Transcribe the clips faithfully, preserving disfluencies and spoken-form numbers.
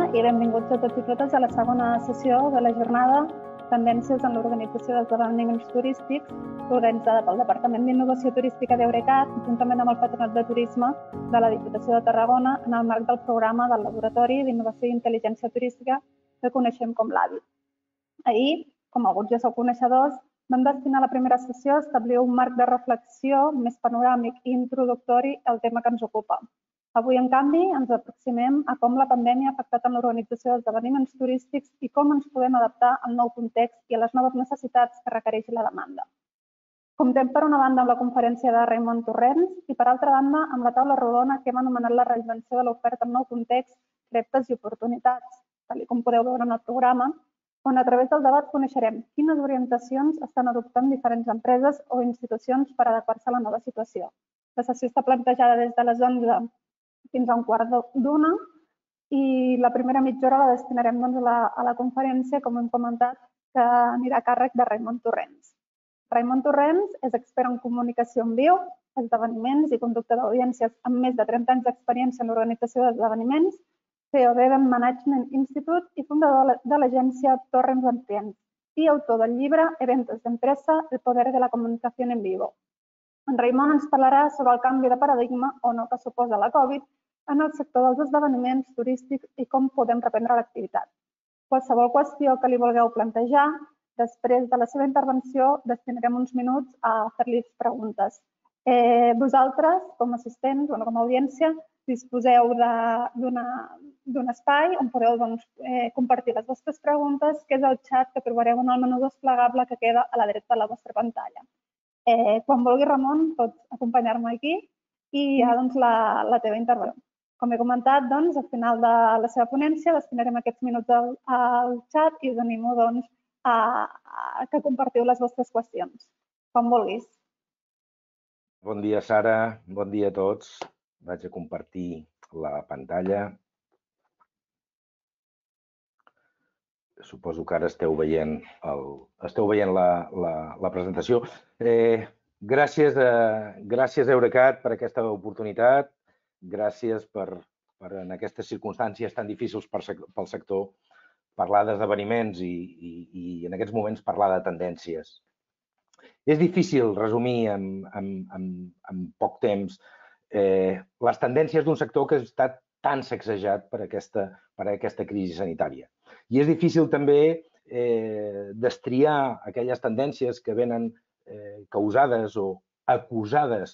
i benvinguts a tots i totes a la segona sessió de la jornada Tendències en l'organització d'esdeveniments turístics, organitzada pel Departament d'Innovació Turística d'Eurecat, juntament amb el Patronat de Turisme de la Diputació de Tarragona, en el marc del programa del Laboratori d'Innovació i Intel·ligència Turística que coneixem com l'A D I. Ahir, com alguns ja sou coneixedors, vam destinar la primera sessió a establir un marc de reflexió més panoràmic i introductori al tema que ens ocupa. Avui, en canvi, ens aproximem a com la pandèmia ha afectat en l'organització d'esdeveniments turístics i com ens podem adaptar al nou context i a les noves necessitats que requereix la demanda. Comptem, per una banda, amb la conferència de Raimon Torrents i, per altra banda, amb la taula rodona que hem anomenat la reinvenció de l'oferta en nou context, reptes i oportunitats, tal com podeu veure en el programa, on a través del debat coneixerem quines orientacions estan adoptant diferents empreses o institucions per adequar-se a la nova situació. La sessió està plantejada des de les onze fins a un quart d'una i la primera mitja hora la destinarem a la conferència, com hem comentat, que anirà a càrrec de Raimon Torrents. Raimon Torrents és expert en comunicació en viu, esdeveniments i conducta d'audiències amb més de trenta anys d'experiència en l'organització d'esdeveniments, C E O d'Event Management Institute i fundador de l'agència Torrents and Friends i autor del llibre Eventos de Empresa, el poder de la comunicación en vivo. En Raimon ens parlarà sobre el canvi de paradigma o no que suposa la Covid en el sector dels esdeveniments turístics i com podem reprendre l'activitat. Qualsevol qüestió que li vulgueu plantejar, després de la seva intervenció destinarem uns minuts a fer-li preguntes. Vosaltres, com a assistents o com a audiència, disposeu d'un espai on podeu compartir les vostres preguntes, que és el xat que trobareu en el menú desplegable que queda a la dreta de la vostra pantalla. Quan vulgui, Ramon, pots acompanyar-me aquí i ja la teva intervenció. Com he comentat, al final de la seva ponència destinarem aquests minuts al xat i us animo a que compartiu les vostres qüestions. Com vulguis. Bon dia, Sara. Bon dia a tots. Vaig a compartir la pantalla. Suposo que ara esteu veient la presentació. Gràcies a Eurecat per aquesta oportunitat. Gràcies per, en aquestes circumstàncies tan difícils pel sector, parlar d'esdeveniments i en aquests moments parlar de tendències. És difícil resumir en poc temps les tendències d'un sector que ha estat tan sacsejat per aquesta crisi sanitària. I és difícil també destriar aquelles tendències que venen causades o acusades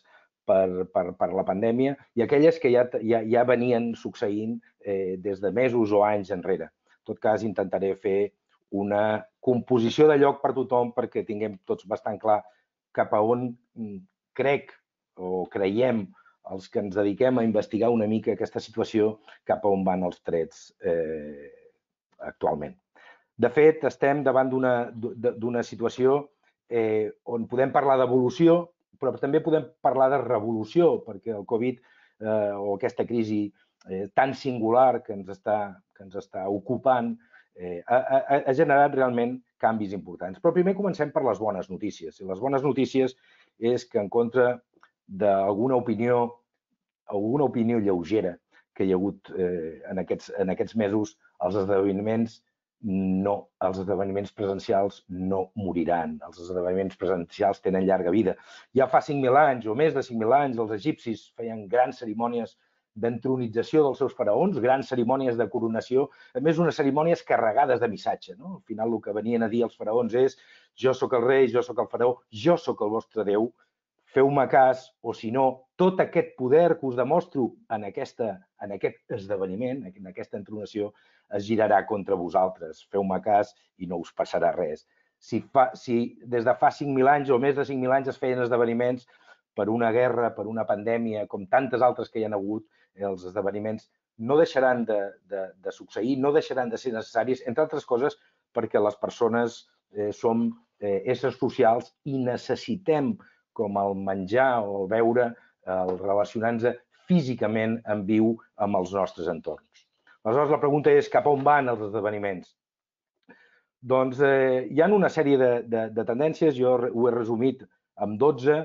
per la pandèmia i aquelles que ja venien succeint des de mesos o anys enrere. En tot cas, intentaré fer una composició de lloc per tothom perquè tinguem tots bastant clar cap a on crec o creiem els que ens dediquem a investigar una mica aquesta situació, cap a on van els trets actualment. De fet, estem davant d'una situació on podem parlar d'evolució, però també podem parlar de revolució, perquè el Covid o aquesta crisi tan singular que ens està ocupant ha generat realment canvis importants. Però primer comencem per les bones notícies. I les bones notícies és que en contra d'alguna opinió, alguna opinió lleugera que hi ha hagut en aquests mesos, els esdeveniments no, els esdeveniments presencials no moriran. Els esdeveniments presencials tenen llarga vida. Ja fa cinc mil anys o més de cinc mil anys els egipcis feien grans cerimònies d'entronització dels seus faraons, grans cerimònies de coronació, a més unes cerimònies carregades de missatge. Al final el que venien a dir els faraons és jo sóc el rei, jo sóc el faraó, jo sóc el vostre déu, feu-me cas o si no, tot aquest poder que us demostro en aquest esdeveniment, en aquesta entronació, es girarà contra vosaltres. Feu-me cas i no us passarà res. Si des de fa cinc mil anys o més de cinc mil anys es feien esdeveniments per una guerra, per una pandèmia, com tantes altres que hi ha hagut, els esdeveniments no deixaran de succeir, no deixaran de ser necessaris, entre altres coses perquè les persones som éssers socials i necessitem, com el menjar o el beure, el relacionar-nos físicament en viu amb els nostres entorns. Aleshores, la pregunta és cap a on van els esdeveniments? Doncs hi ha una sèrie de tendències, jo ho he resumit en dotze,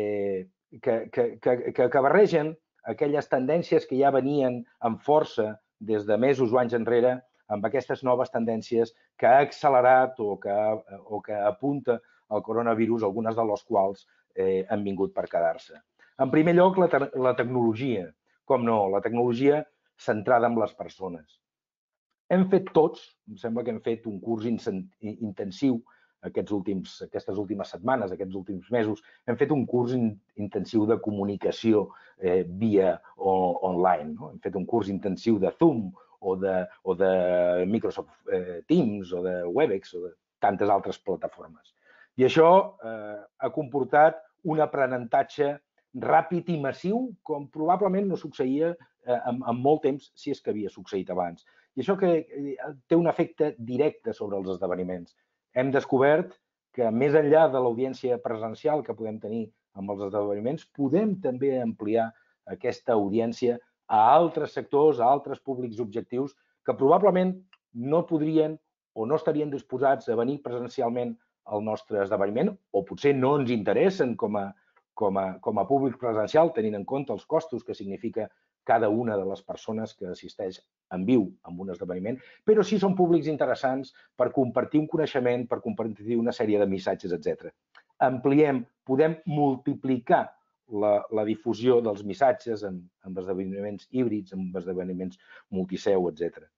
que barregen aquelles tendències que ja venien amb força des de mesos o anys enrere amb aquestes noves tendències que ha accelerat o que, o que apunta el coronavirus, algunes de les quals eh, han vingut per quedar-se. En primer lloc, la, te la tecnologia. Com no, la tecnologia centrada en les persones. Hem fet tots, em sembla que hem fet un curs intensiu aquests últims, aquestes últimes setmanes, aquests últims mesos, hem fet un curs in, intensiu de comunicació eh, via o, online. No? Hem fet un curs intensiu de Zoom o de, o de Microsoft eh, Teams o de Webex o de tantes altres plataformes. I això eh, ha comportat un aprenentatge ràpid i massiu com probablement no succeïa eh, en, en molt temps si és que havia succeït abans. I això que té un efecte directe sobre els esdeveniments. Hem descobert que més enllà de l'audiència presencial que podem tenir amb els esdeveniments, podem també ampliar aquesta audiència a altres sectors, a altres públics objectius que probablement no podrien o no estarien disposats a venir presencialment al nostre esdeveniment o potser no ens interessen com a, com a, com a públic presencial, tenint en compte els costos que significa cada una de les persones que assisteix en viu a un esdeveniment, però sí són públics interessants per compartir un coneixement, per compartir una sèrie de missatges, etcètera. Ampliem, podem multiplicar la, la difusió dels missatges en, en esdeveniments híbrids, en esdeveniments multiseu, etcètera.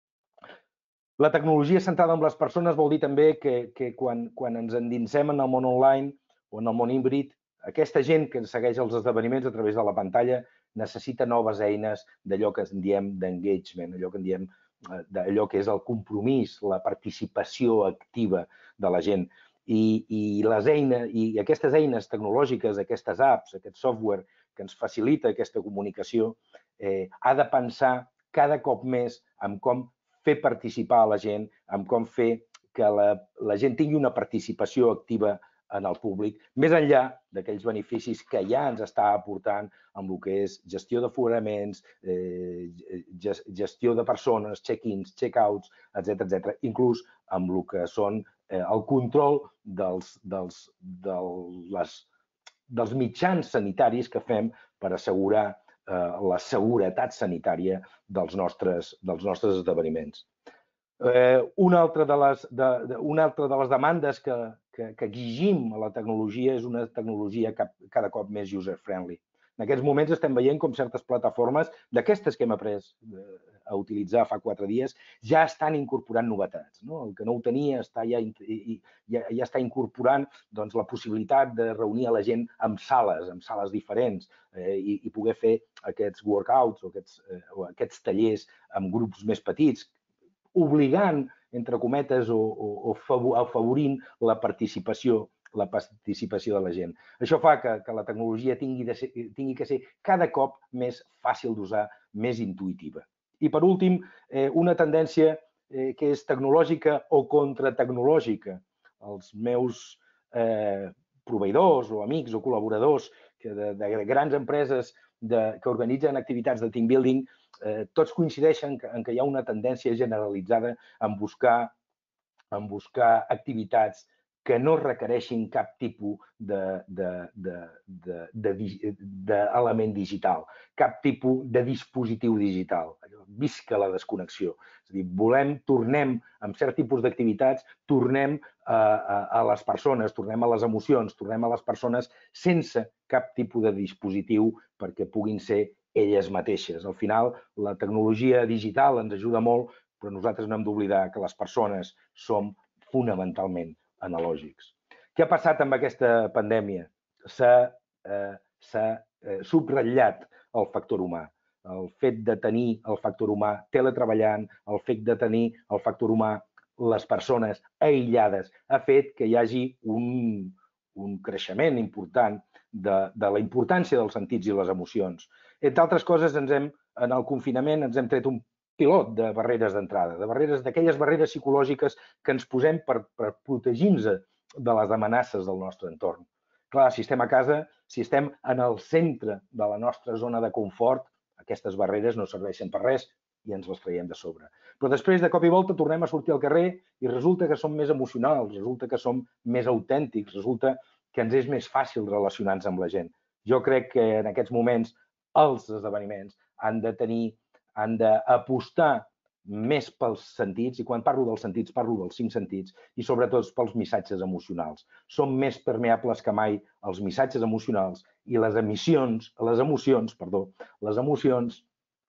La tecnologia centrada en les persones vol dir també que, que quan, quan ens endinsem en el món online o en el món híbrid, aquesta gent que segueix els esdeveniments a través de la pantalla necessita noves eines d'allò que en diem d'engagement, allò que en diem d'allò que és el compromís, la participació activa de la gent. I, i, les eines, i aquestes eines tecnològiques, aquestes apps, aquest software que ens facilita aquesta comunicació, eh, ha de pensar cada cop més en com fer participar a la gent, en com fer que la, la gent tingui una participació activa en el públic, més enllà d'aquells beneficis que ja ens està aportant amb el que és gestió d'aforaments, eh, gestió de persones, check-ins, check-outs, etcètera, etcètera, inclús amb el que són eh, el control dels, dels, dels, dels mitjans sanitaris que fem per assegurar eh, la seguretat sanitària dels nostres, dels nostres esdeveniments. Eh, una, altra de les, de, de, una altra de les demandes que, que, que exigim a la tecnologia és una tecnologia cap, cada cop més user-friendly. En aquests moments estem veient com certes plataformes d'aquestes que hem après a utilitzar fa quatre dies ja estan incorporant novetats. No? El que no ho tenia està ja, ja, ja està incorporant doncs, la possibilitat de reunir a la gent en sales, en sales diferents eh, i, i poder fer aquests workouts o aquests, eh, o aquests tallers amb grups més petits, obligant, entre cometes, o, o, o afavorint la participació, la participació de la gent. Això fa que, que la tecnologia tingui, de ser, tingui que ser cada cop més fàcil d'usar, més intuïtiva. I, per últim, eh, una tendència eh, que és tecnològica o contratecnològica. Els meus eh, proveïdors o amics o col·laboradors que de, de grans empreses de, que organitzen activitats de team building Eh, tots coincideixen que, en que hi ha una tendència generalitzada en buscar, en buscar activitats que no requereixin cap tipus d'element digital, cap tipus de dispositiu digital. Visca la desconnexió. És a dir, volem, tornem, amb cert tipus d'activitats, tornem a, a, a les persones, tornem a les emocions, tornem a les persones sense cap tipus de dispositiu perquè puguin ser elles mateixes. Al final, la tecnologia digital ens ajuda molt, però nosaltres no hem d'oblidar que les persones som fonamentalment analògics. Què ha passat amb aquesta pandèmia? S'ha eh, eh, subratllat el factor humà. El fet de tenir el factor humà teletreballant, el fet de tenir el factor humà, les persones aïllades, ha fet que hi hagi un, un creixement important de, de la importància dels sentits i les emocions. Entre altres coses, ens hem, en el confinament ens hem tret un pilot de barreres d'entrada, de barreres d'aquelles barreres psicològiques que ens posem per, per protegir-nos de les amenaces del nostre entorn. Clar, si estem a casa, si estem en el centre de la nostra zona de confort, aquestes barreres no serveixen per res i ens les traiem de sobre. Però després, de cop i volta, tornem a sortir al carrer i resulta que som més emocionals, resulta que som més autèntics, resulta que ens és més fàcil relacionar-nos amb la gent. Jo crec que en aquests moments els esdeveniments han de tenir han d'apostar més pels sentits, i quan parlo dels sentits parlo dels cinc sentits, i sobretot pels missatges emocionals. Som més permeables que mai als missatges emocionals i les emissions, les emocions, perdó, les emocions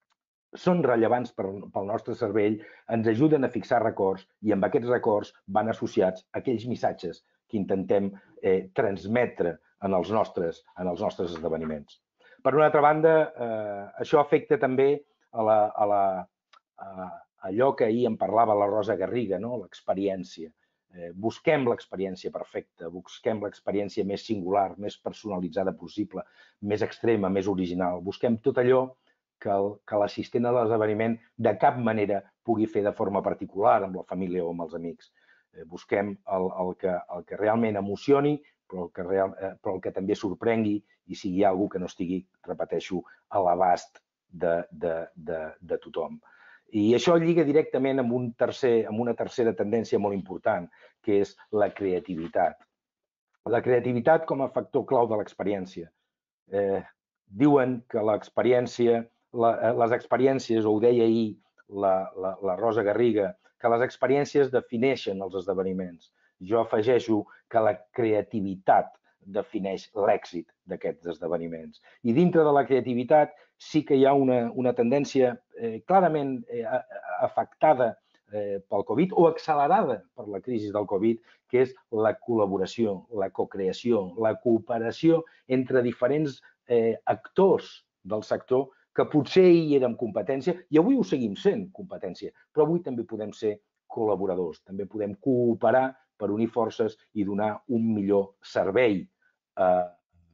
són rellevants pel nostre cervell, ens ajuden a fixar records i amb aquests records van associats aquells missatges que intentem eh, transmetre en els, nostres, en els nostres esdeveniments. Per una altra banda, eh, això afecta també a la, a la, a allò que ahir em parlava la Rosa Garriga, no? L'experiència. Eh, busquem l'experiència perfecta, busquem l'experiència més singular, més personalitzada possible, més extrema, més original. Busquem tot allò que, el, que l'assistent a l'esdeveniment de cap manera pugui fer de forma particular amb la família o amb els amics. Eh, busquem el, el, que, el que realment emocioni, però el que, real, eh, però el que també sorprengui i sigui algú que no estigui, repeteixo, a l'abast de, de, de, de tothom. I això lliga directament amb, un tercer, amb una tercera tendència molt important, que és la creativitat. La creativitat com a factor clau de l'experiència. Eh, diuen que l'experiència, la, les experiències, o ho deia ahir la, la, la Rosa Garriga, que les experiències defineixen els esdeveniments. Jo afegeixo que la creativitat defineix l'èxit d'aquests esdeveniments. I dintre de la creativitat sí que hi ha una, una tendència eh, clarament eh, afectada eh, pel Covid o accelerada per la crisi del Covid, que és la col·laboració, la cocreació, la cooperació entre diferents eh, actors del sector que potser hi érem competència i avui ho seguim sent competència, però avui també podem ser col·laboradors, també podem cooperar per unir forces i donar un millor servei eh,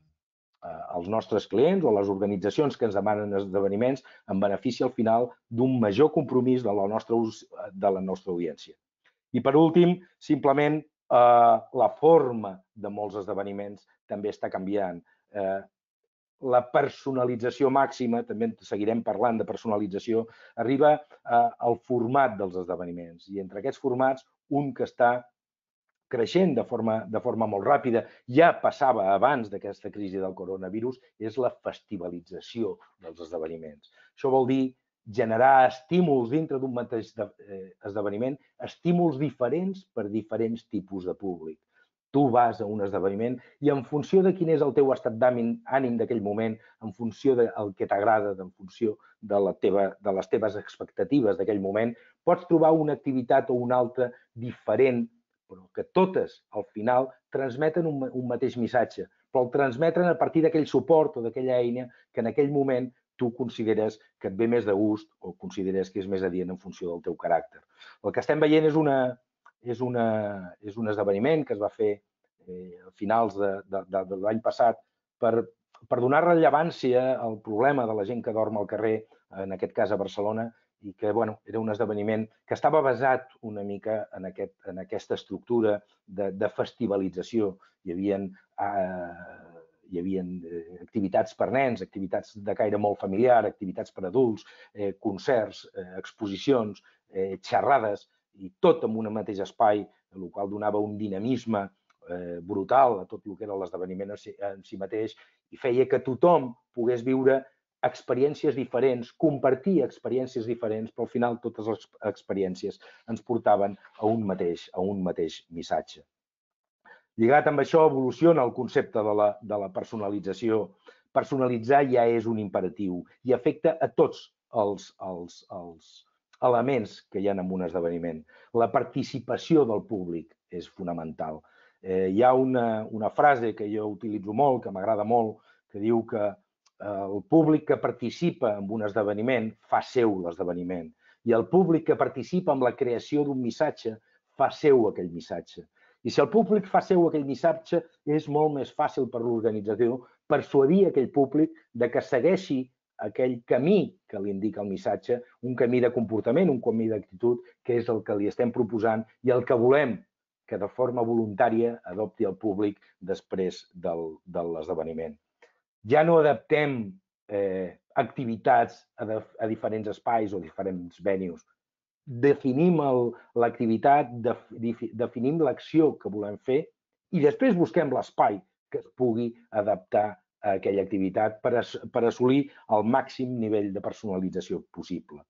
als nostres clients o a les organitzacions que ens demanen esdeveniments en benefici al final d'un major compromís de la nostra, de la nostra audiència. I per últim, simplement, eh, la forma de molts esdeveniments també està canviant. Eh, la personalització màxima, també seguirem parlant de personalització, arriba eh, al format dels esdeveniments. I entre aquests formats, un que està creixent de forma, de forma molt ràpida, ja passava abans d'aquesta crisi del coronavirus, és la festivalització dels esdeveniments. Això vol dir generar estímuls dintre d'un mateix esdeveniment, estímuls diferents per diferents tipus de públic. Tu vas a un esdeveniment i en funció de quin és el teu estat d'ànim d'aquell moment, en funció del que t'agrada, en funció de, la teva, de les teves expectatives d'aquell moment, pots trobar una activitat o una altra diferent, però que totes, al final, transmeten un, un mateix missatge, però el transmeten a partir d'aquell suport o d'aquella eina que en aquell moment tu consideres que et ve més de gust o consideres que és més adient en funció del teu caràcter. El que estem veient és, una, és, una, és un esdeveniment que es va fer eh, a finals de, de, de, de l'any passat per, per donar rellevància al problema de la gent que dorm al carrer, en aquest cas a Barcelona, i que bueno, era un esdeveniment que estava basat una mica en, aquest, en aquesta estructura de, de festivalització. Hi havia, eh, hi havia eh, activitats per nens, activitats de caire molt familiar, activitats per adults, eh, concerts, eh, exposicions, eh, xerrades, i tot en un mateix espai, el qual donava un dinamisme eh, brutal a tot el que era l'esdeveniment en, si, en si mateix i feia que tothom pogués viure experiències diferents, compartir experiències diferents, però al final totes les experiències ens portaven a un mateix, a un mateix missatge. Lligat amb això evoluciona el concepte de la, de la personalització. Personalitzar ja és un imperatiu i afecta a tots els, els, els elements que hi ha en un esdeveniment. La participació del públic és fonamental. Eh, hi ha una, una frase que jo utilitzo molt, que m'agrada molt, que diu que el públic que participa en un esdeveniment fa seu l'esdeveniment i el públic que participa en la creació d'un missatge fa seu aquell missatge. I si el públic fa seu aquell missatge, és molt més fàcil per l'organització persuadir aquell públic de que segueixi aquell camí que li indica el missatge, un camí de comportament, un camí d'actitud, que és el que li estem proposant i el que volem que de forma voluntària adopti el públic després del, de l'esdeveniment. Ja no adaptem eh, activitats a, de, a diferents espais o diferents venues. Definim l'activitat, def, definim l'acció que volem fer i després busquem l'espai que es pugui adaptar a aquella activitat per assolir el màxim nivell de personalització possible.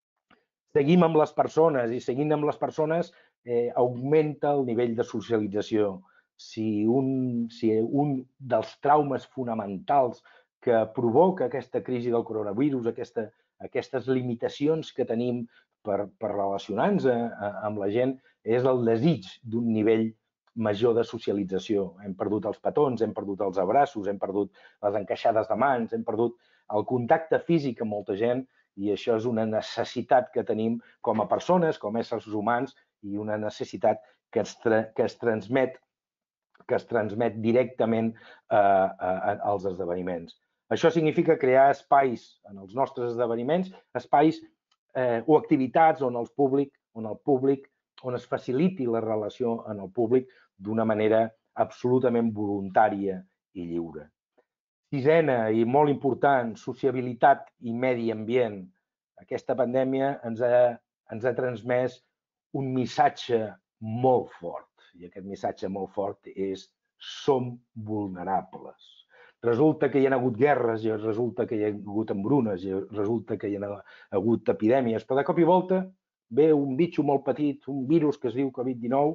Seguim amb les persones i seguint amb les persones augmenta el nivell de socialització. Si un, si un dels traumes fonamentals que provoca aquesta crisi del coronavirus, aquesta, aquestes limitacions que tenim per, per relacionar-nos amb la gent, és el desig d'un nivell major de socialització. Hem perdut els petons, hem perdut els abraços, hem perdut les encaixades de mans, hem perdut el contacte físic amb molta gent i això és una necessitat que tenim com a persones, com a éssers humans i una necessitat que es, que es transmet que es transmet directament eh, als esdeveniments. Això significa crear espais en els nostres esdeveniments, espais eh, o activitats on el públic, on el públic, on es faciliti la relació en el públic d'una manera absolutament voluntària i lliure. Sisena i molt important, sociabilitat i medi ambient. Aquesta pandèmia ens ha, ens ha transmès un missatge molt fort. I aquest missatge molt fort és som vulnerables. Resulta que hi ha hagut guerres, i resulta que hi ha hagut hambrunes, i resulta que hi ha hagut epidèmies, però de cop i volta ve un bitxo molt petit, un virus que es diu Covid dinou,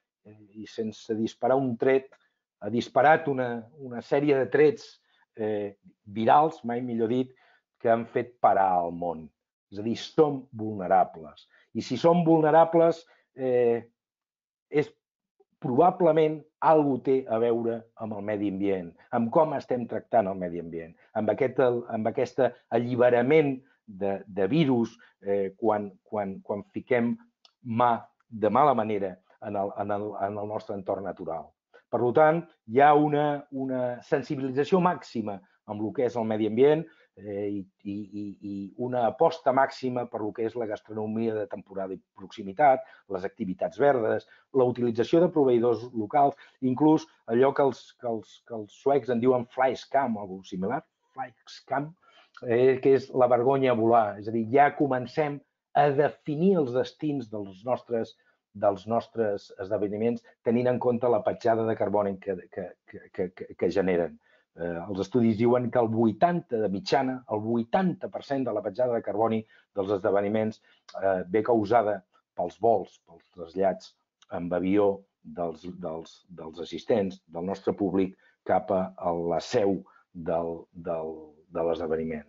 i sense disparar un tret, ha disparat una, una sèrie de trets eh, virals, mai millor dit, que han fet parar el món. És a dir, som vulnerables. I si som vulnerables, eh, és probablement alguna cosa té a veure amb el medi ambient, amb com estem tractant el medi ambient, amb aquest, amb aquest alliberament de, de virus eh, quan, quan, quan fiquem mà de mala manera en el, en el, en el nostre entorn natural. Per tant, hi ha una, una sensibilització màxima amb el que és el medi ambient eh, i, i, i una aposta màxima per el que és la gastronomia de temporada i proximitat, les activitats verdes, la utilització de proveïdors locals, inclús allò que els, que els, que els suecs en diuen flyscam o alguna similar, flyscam, eh, que és la vergonya a volar. És a dir, ja comencem a definir els destins dels nostres dels nostres esdeveniments tenint en compte la petjada de carboni que, que, que, que, que generen. Eh, els estudis diuen que el vuitanta de mitjana, el vuitanta per cent de la petjada de carboni dels esdeveniments eh, ve causada pels vols, pels trasllats amb avió dels, dels, dels assistents, del nostre públic, cap a la seu del, del, de l'esdeveniment.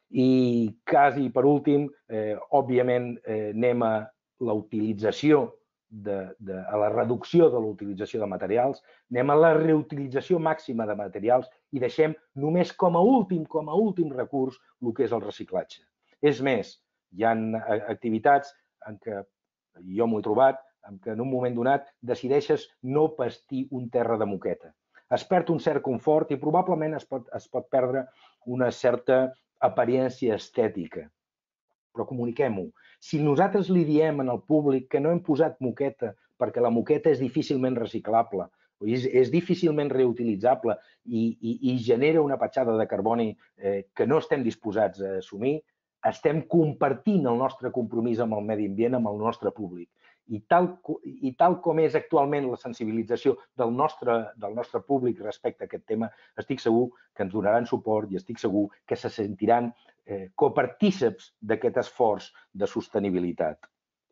I quasi per últim, eh, òbviament, eh, anem a la utilització De, de, a la reducció de l'utilització de materials, anem a la reutilització màxima de materials i deixem només com a últim, com a últim recurs el que és el reciclatge. És més, hi ha activitats en què jo m'ho he trobat, en què en un moment donat decideixes no pastir un terra de moqueta. Es perd un cert confort i probablement es pot, es pot perdre una certa apariència estètica. Però comuniquem-ho. Si nosaltres li diem al públic que no hem posat moqueta perquè la moqueta és difícilment reciclable, és, és difícilment reutilitzable i, i, i genera una petjada de carboni eh, que no estem disposats a assumir, estem compartint el nostre compromís amb el medi ambient, amb el nostre públic. I tal, i tal com és actualment la sensibilització del nostre, del nostre públic respecte a aquest tema, estic segur que ens donaran suport i estic segur que se sentiran eh, copartíceps d'aquest esforç de sostenibilitat.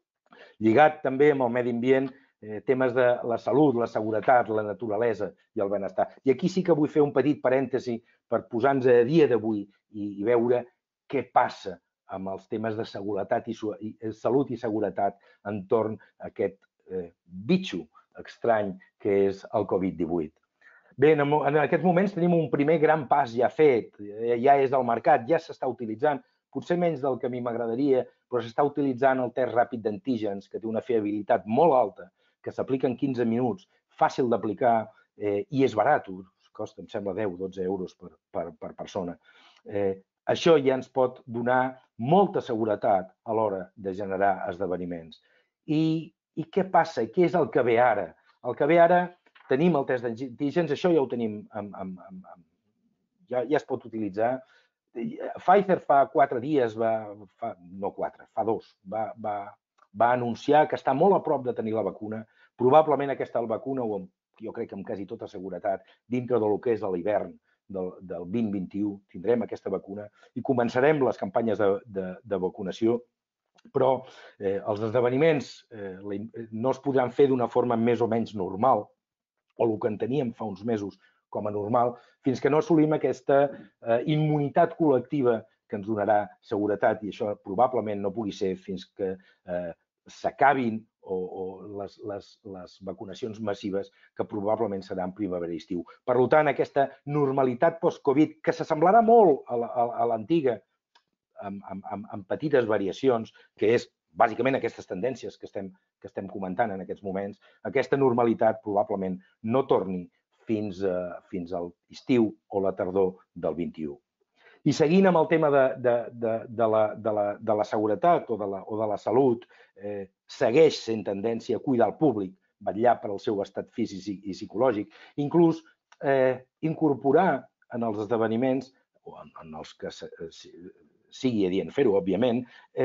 Lligat també amb el medi ambient, eh, temes de la salut, la seguretat, la naturalesa i el benestar. I aquí sí que vull fer un petit parèntesi per posar-nos a dia d'avui i, i veure què passa amb els temes de seguretat i, i salut i seguretat entorn a aquest eh, bitxo estrany que és el Covid divuit. Bé, en, en aquests moments tenim un primer gran pas ja fet, ja és al mercat, ja s'està utilitzant, potser menys del que a mi m'agradaria, però s'està utilitzant el test ràpid d'antígens, que té una fiabilitat molt alta, que s'aplica en quinze minuts, fàcil d'aplicar eh, i és barat, costa, em sembla, deu o dotze euros per, per, per persona. Eh, Això ja ens pot donar molta seguretat a l'hora de generar esdeveniments. I, I què passa? Què és el que ve ara? El que ve ara, tenim el test d'antígens, això ja ho tenim, amb, amb, amb, ja, ja es pot utilitzar. Pfizer fa quatre dies, va, fa, no quatre, fa dos, va, va, va anunciar que està molt a prop de tenir la vacuna. Probablement aquesta vacuna, o jo crec que amb quasi tota seguretat, dintre del que és l'hivern del vint vint-i-u tindrem aquesta vacuna i començarem les campanyes de vacunació, però els esdeveniments no es podran fer d'una forma més o menys normal, o el que en teníem fa uns mesos com a normal, fins que no assolim aquesta immunitat col·lectiva que ens donarà seguretat, i això probablement no pugui ser fins que s'acabin les vacunacions massives, que probablement seran primavera i estiu. Per tant, aquesta normalitat post-Covid, que s'assemblarà molt a l'antiga, amb petites variacions, que és bàsicament aquestes tendències que estem comentant en aquests moments, aquesta normalitat probablement no torni fins a l'estiu o la tardor del vint-i-u. I seguint amb el tema de la seguretat o de la salut, segueix sent tendència a cuidar el públic, vetllar per al seu estat físic i psicològic, inclús incorporar en els esdeveniments, o en els que sigui adient fer-ho, òbviament,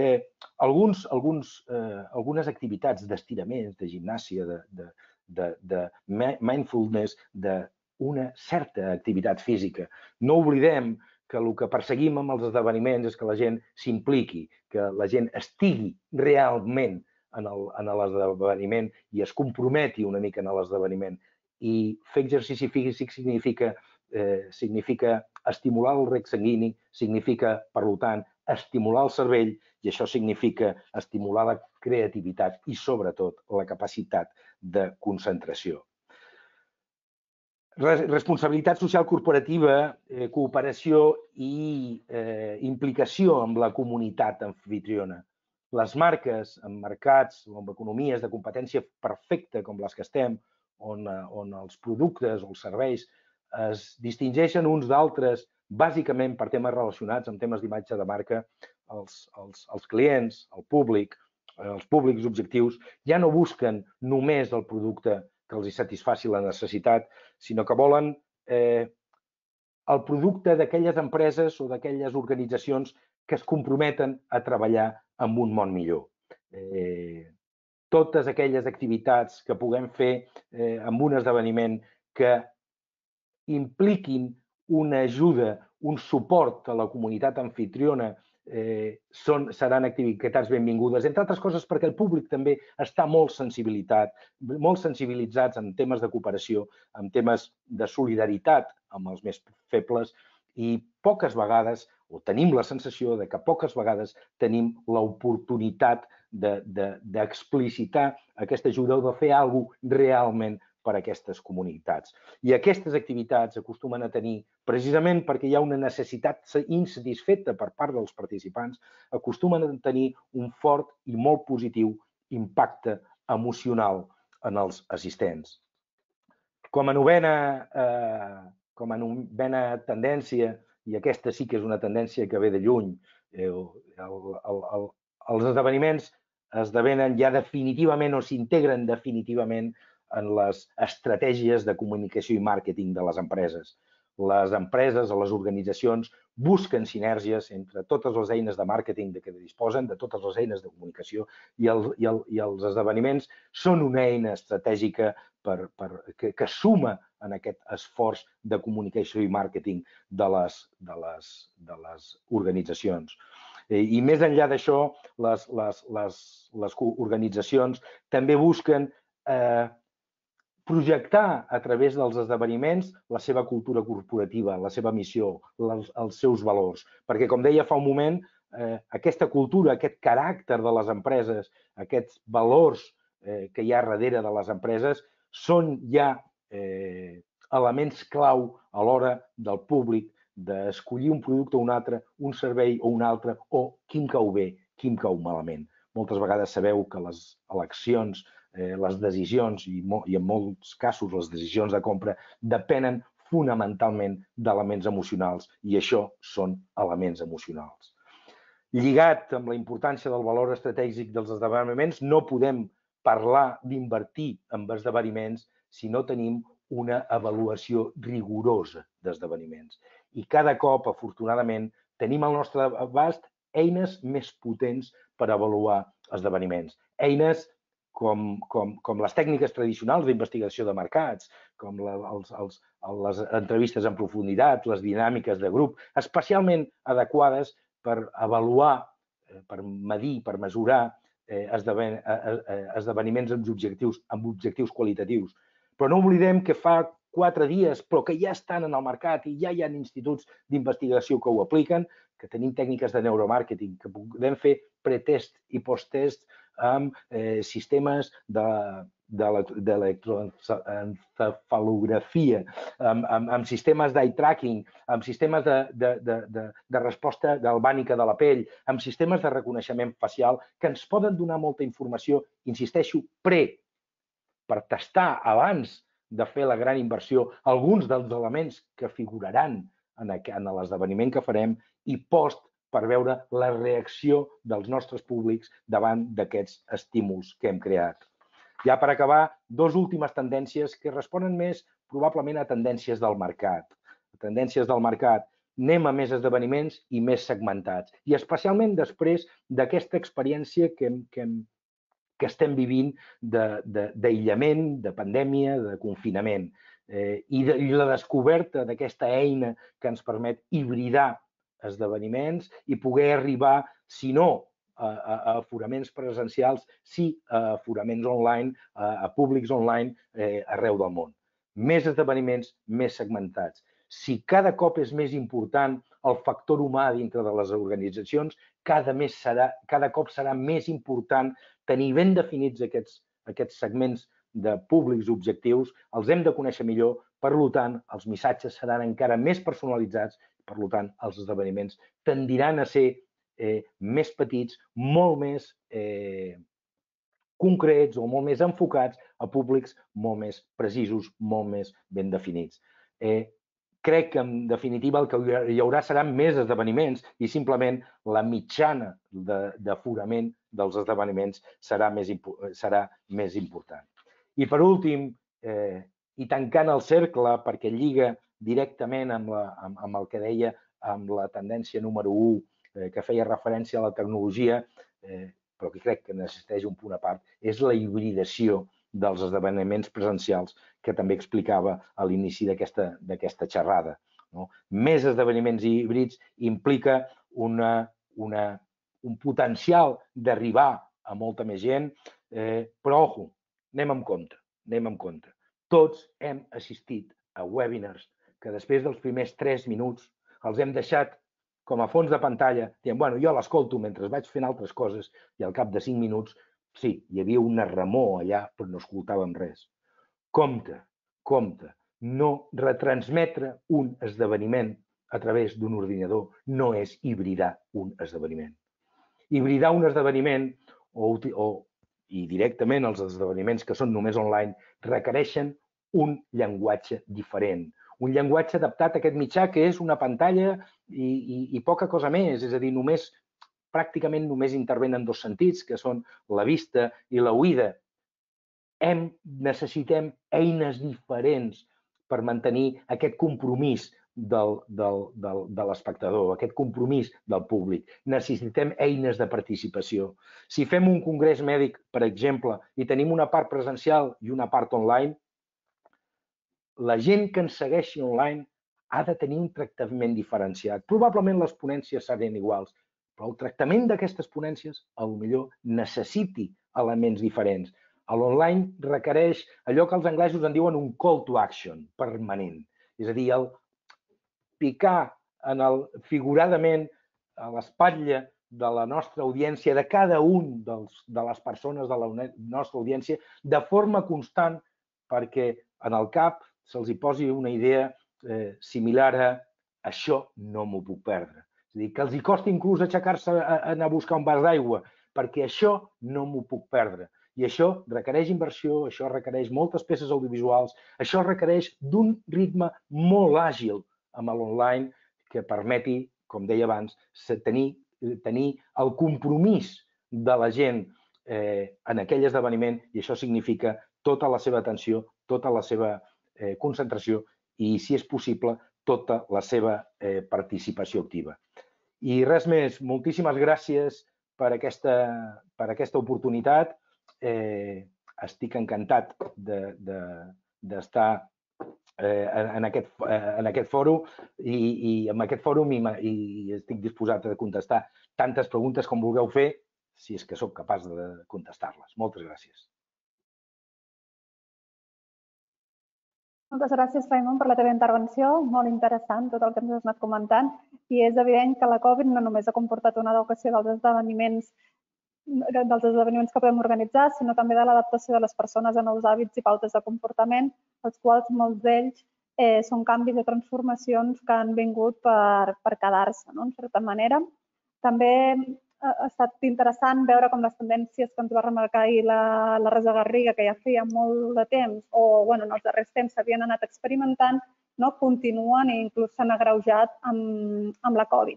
algunes activitats d'estiraments, de gimnàsia, de mindfulness, d'una certa activitat física. No oblidem que el que perseguim amb els esdeveniments és que la gent s'impliqui, que la gent estigui realment en l'esdeveniment i es comprometi una mica en l'esdeveniment. I fer exercici físic significa estimular el rec sanguini, significa, per tant, estimular el cervell, i això significa estimular la creativitat i, sobretot, la capacitat de concentració. Responsabilitat social corporativa, cooperació i implicació amb la comunitat amfitriona. Les marques en mercats o en economies de competència perfecta com les que estem, on els productes o els serveis es distingeixen uns d'altres bàsicament per temes relacionats amb temes d'imatge de marca, els clients, el públic, els públics objectius, ja no busquen només el producte que els satisfaci la necessitat, sinó que volen el producte d'aquelles empreses o d'aquelles organitzacions que es comprometen a treballar en un món millor. Totes aquelles activitats que puguem fer en un esdeveniment que impliquin una ajuda, un suport a la comunitat amfitriona, seran activitats benvingudes, entre altres coses perquè el públic també està molt sensibilitzat en temes de cooperació, en temes de solidaritat amb els més febles, i poques vegades, o tenim la sensació que poques vegades tenim l'oportunitat d'explicitar aquesta ajuda o de fer alguna cosa realment per a aquestes comunitats. I aquestes activitats acostumen a tenir, precisament perquè hi ha una necessitat insatisfeta per part dels participants, acostumen a tenir un fort i molt positiu impacte emocional en els assistents. Com a novena tendència, i aquesta sí que és una tendència que ve de lluny, els esdeveniments esdevenen ja definitivament o s'integren definitivament en les estratègies de comunicació i màrqueting de les empreses. Les empreses o les organitzacions busquen sinergies entre totes les eines de màrqueting de què disposen, de totes les eines de comunicació, i els esdeveniments són una eina estratègica que suma en aquest esforç de comunicació i màrqueting de les organitzacions. I més enllà d'això, les organitzacions també busquen projectar a través dels esdeveniments la seva cultura corporativa, la seva missió, els seus valors. Perquè, com deia fa un moment, aquesta cultura, aquest caràcter de les empreses, aquests valors que hi ha darrere de les empreses, són ja elements clau a l'hora del públic d'escollir un producte o un altre, un servei o un altre, o quin cau bé, quin cau malament. Moltes vegades sabeu que les eleccions, les decisions, i en molts casos les decisions de compra, depenen fonamentalment d'elements emocionals, i això són elements emocionals. Lligat amb la importància del valor estratègic dels esdeveniments, no podem parlar d'invertir en esdeveniments si no tenim una avaluació rigorosa d'esdeveniments. I cada cop, afortunadament, tenim al nostre abast eines més potents per avaluar esdeveniments. Eines com, com, com les tècniques tradicionals d'investigació de mercats, com la, els, els, les entrevistes en profunditat, les dinàmiques de grup, especialment adequades per avaluar, per medir, per mesurar eh, esdeven, eh, esdeveniments amb objectius, amb objectius qualitatius. Però no oblidem que fa quatre dies, però que ja estan en el mercat i ja hi ha instituts d'investigació que ho apliquen, que tenim tècniques de neuromàrqueting, que podem fer pretest i posttest amb eh, sistemes de, de l'electroencefalografia, amb, amb, amb sistemes d'eye tracking, amb sistemes de, de, de, de, de resposta galvànica de la pell, amb sistemes de reconeixement facial que ens poden donar molta informació, insisteixo, pre, per tastar abans de fer la gran inversió alguns dels elements que figuraran en l'esdeveniment que farem i post per veure la reacció dels nostres públics davant d'aquests estímuls que hem creat. Ja per acabar, dues últimes tendències que responen més probablement a tendències del mercat. Tendències del mercat. Anem a més esdeveniments i més segmentats. I especialment després d'aquesta experiència que hem, que hem que estem vivint d'aïllament, de, de, de pandèmia, de confinament, eh, i, de, i la descoberta d'aquesta eina que ens permet hibridar esdeveniments i poder arribar, si no a, a, a aforaments presencials, sí a aforaments online, a, a públics online eh, arreu del món. Més esdeveniments, més segmentats. Si cada cop és més important el factor humà dintre de les organitzacions, cada, més serà, cada cop serà més important tenir ben definits aquests, aquests segments de públics objectius, els hem de conèixer millor, per tant, els missatges seran encara més personalitzats, per tant, els esdeveniments tendiran a ser eh, més petits, molt més eh, concrets o molt més enfocats a públics molt més precisos, molt més ben definits. Eh, Crec que, en definitiva, el que hi haurà seran més esdeveniments i simplement la mitjana d'aforament dels esdeveniments serà més, serà més important. I per últim, eh, i tancant el cercle, perquè lliga directament amb, la, amb, amb el que deia, amb la tendència número u, eh, que feia referència a la tecnologia, eh, però que crec que necessiteix un punt a part, és la hibridació dels esdeveniments presencials que també explicava a l'inici d'aquesta xerrada. No? Més esdeveniments híbrids implica una, una, un potencial d'arribar a molta més gent, eh, però, ojo, anem amb compte, anem amb compte. Tots hem assistit a webinars que després dels primers tres minuts els hem deixat com a fons de pantalla, dient, bueno, jo l'escolto mentre vaig fent altres coses i al cap de cinc minuts, sí, hi havia una remor allà, però no escoltàvem res. Compte, compte, no retransmetre un esdeveniment a través d'un ordinador no és hibridar un esdeveniment. Hibridar un esdeveniment o, o, i directament els esdeveniments que són només online requereixen un llenguatge diferent, un llenguatge adaptat a aquest mitjà que és una pantalla i, i, i poca cosa més, és a dir, només pràcticament només intervenen dos sentits, que són la vista i l'oïda. Hem, necessitem eines diferents per mantenir aquest compromís del, del, del, de l'espectador, aquest compromís del públic. Necessitem eines de participació. Si fem un congrés mèdic, per exemple, i tenim una part presencial i una part online, la gent que ens segueixi online ha de tenir un tractament diferenciat. Probablement les ponències seran iguals, però el tractament d'aquestes ponències potser necessiti elements diferents. L'online requereix allò que els anglesos en diuen un call to action permanent, és a dir, el picar en el, figuradament a l'espatlla de la nostra audiència, de cada un dels, de les persones de la nostra audiència, de forma constant, perquè en el cap se'ls hi posi una idea eh, similar a això no m'ho puc perdre. És a dir, que els hi costi inclús aixecar-se a anar a buscar un vas d'aigua, perquè això no m'ho puc perdre. I això requereix inversió, això requereix moltes peces audiovisuals, això requereix d'un ritme molt àgil amb l'online que permeti, com deia abans, tenir, tenir el compromís de la gent eh, en aquell esdeveniment, i això significa tota la seva atenció, tota la seva eh, concentració i, si és possible, tota la seva eh, participació activa. I res més, moltíssimes gràcies per aquesta, per aquesta oportunitat estic encantat d'estar en aquest fòrum i en aquest fòrum i estic disposat a contestar tantes preguntes com vulgueu fer, si és que sóc capaç de contestar-les. Moltes gràcies. Moltes gràcies, Raimon, per la teva intervenció. Molt interessant tot el que ens has anat comentant. I és evident que la Covid no només ha comportat una adequació dels esdeveniments dels esdeveniments que podem organitzar, sinó també de l'adaptació de les persones a nous hàbits i pautes de comportament, els quals molts d'ells són canvis i transformacions que han vingut per quedar-se, en certa manera. També ha estat interessant veure com les tendències que ens va remarcar ahir la Rosa Garriga, que ja feia molt de temps, o en els darrers temps s'havien anat experimentant, continuen i inclús s'han agreujat amb la Covid.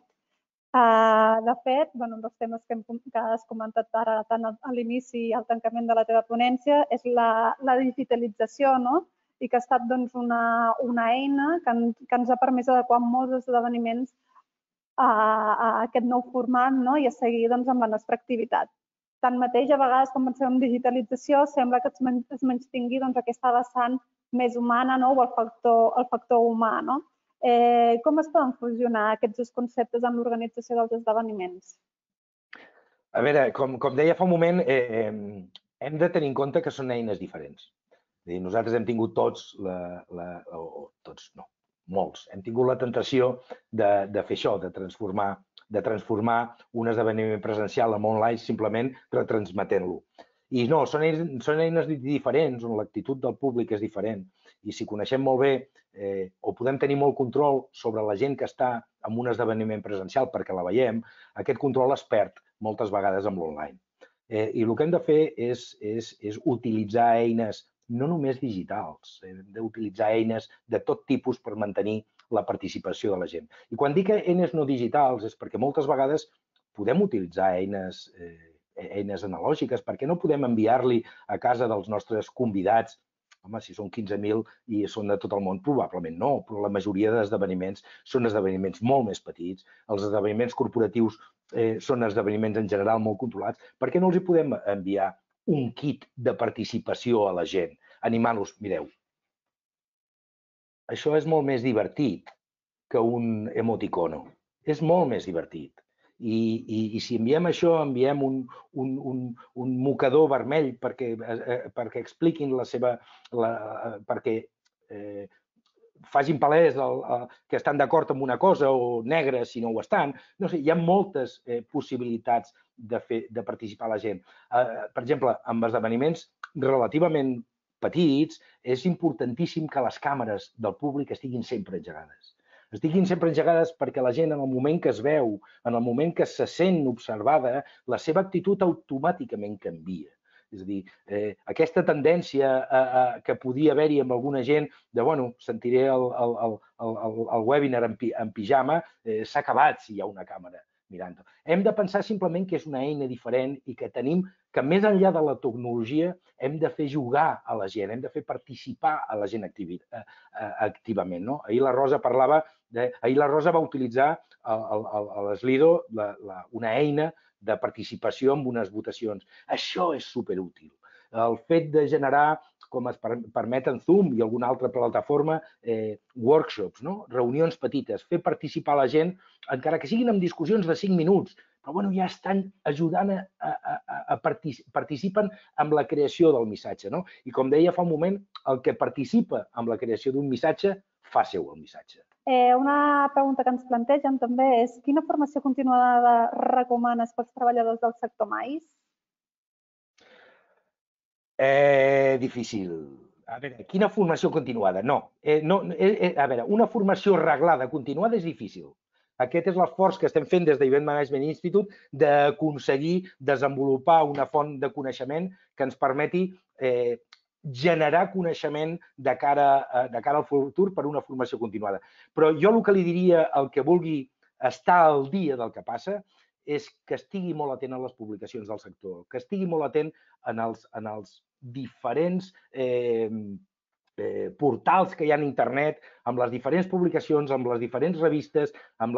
De fet, un dels temes que has comentat ara tant a l'inici i al tancament de la teva ponència és la digitalització i que ha estat una eina que ens ha permès adequar molts esdeveniments a aquest nou format i a seguir amb la nostra activitat. Tanmateix, a vegades, quan pensem en digitalització, sembla que es menystingui aquesta vessant més humana o el factor humà. Com es poden fusionar aquests dos conceptes en l'organització dels esdeveniments? A veure, com deia fa un moment, hem de tenir en compte que són eines diferents. Nosaltres hem tingut tots, tots no, molts, hem tingut la tentació de fer això, de transformar de transformar un esdeveniment presencial en online simplement retransmetent-lo. I no, són eines diferents on l'actitud del públic és diferent i si coneixem molt bé o podem tenir molt control sobre la gent que està en un esdeveniment presencial perquè la veiem, aquest control es perd moltes vegades amb l'online. I el que hem de fer és utilitzar eines no només digitals, hem d'utilitzar eines de tot tipus per mantenir la participació de la gent. I quan dic eines no digitals és perquè moltes vegades podem utilitzar eines eines analògiques, perquè no podem enviar-li a casa dels nostres convidats, home, si són quinze mil i són de tot el món, probablement no, però la majoria d'esdeveniments són esdeveniments molt més petits, els esdeveniments corporatius són esdeveniments en general molt controlats, per què no els hi podem enviar un kit de participació a la gent, animant-los, mireu, això és molt més divertit que un emoticono, és molt més divertit. I si enviem això, enviem un mocador vermell perquè expliquin la seva, perquè facin palès que estan d'acord amb una cosa o negre si no ho estan. No sé, hi ha moltes possibilitats de participar la gent. Per exemple, amb esdeveniments relativament petits, és importantíssim que les càmeres del públic estiguin sempre engegades. Estiguin sempre engegades perquè la gent, en el moment que es veu, en el moment que se sent observada, la seva actitud automàticament canvia. És a dir, aquesta tendència que podia haver-hi amb alguna gent de, bueno, sentiré el webinar en pijama, s'ha acabat si hi ha una càmera mirant-ho. Hem de pensar simplement que és una eina diferent i que tenim que més enllà de la tecnologia hem de fer jugar a la gent, hem de fer participar a la gent activament. Ahir la Rosa parlava, ahir la Rosa va utilitzar a l'Slido una eina de participació en unes votacions. Això és superútil. El fet de generar, com es permet en Zoom i alguna altra plataforma, workshops, reunions petites, fer participar la gent, encara que siguin en discussions de cinc minuts, però ja estan ajudant, participen amb la creació del missatge. I com deia fa un moment, el que participa amb la creació d'un missatge fa seu el missatge. Una pregunta que ens plantegen també és quina formació continuada recomanes pels treballadors del sector maïs? Difícil. A veure, quina formació continuada? No. A veure, una formació reglada continuada és difícil. Aquest és l'esforç que estem fent des d'Event Management Institute d'aconseguir desenvolupar una font de coneixement que ens permeti generar coneixement de cara al futur per una formació continuada. Però jo el que li diria al que vulgui estar al dia del que passa és que estigui molt atent a les publicacions del sector, que estigui molt atent en els diferents portals que hi ha a internet, amb les diferents publicacions, amb les diferents revistes, amb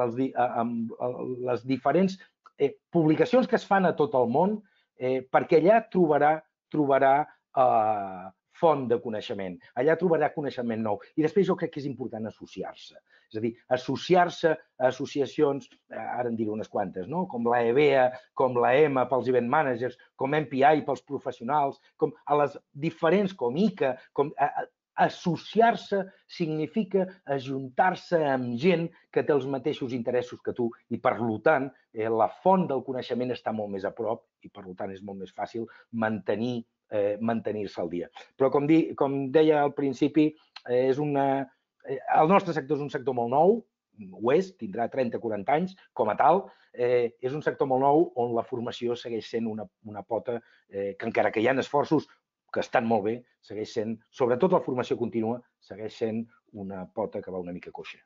les diferents publicacions que es fan a tot el món, perquè allà trobarà trobarà eh, font de coneixement, allà trobarà coneixement nou. I després jo crec que és important associar-se. És a dir, associar-se a associacions, ara en diré unes quantes, no? Com la E B E A, com la E M A pels event managers, com M P I pels professionals, com a les diferents, com I C A, com... Associar-se significa ajuntar-se amb gent que té els mateixos interessos que tu i, per tant, la font del coneixement està molt més a prop i, per tant, és molt més fàcil mantenir eh, mantenir-se al dia. Però, com, di, com deia al principi, eh, és una, eh, el nostre sector és un sector molt nou, ho és, tindrà trenta o quaranta anys com a tal, eh, és un sector molt nou on la formació segueix sent una, una pota eh, que, encara que hi ha esforços que estan molt bé, segueix sent, sobretot la formació contínua, segueix sent una pota que va una mica coixa.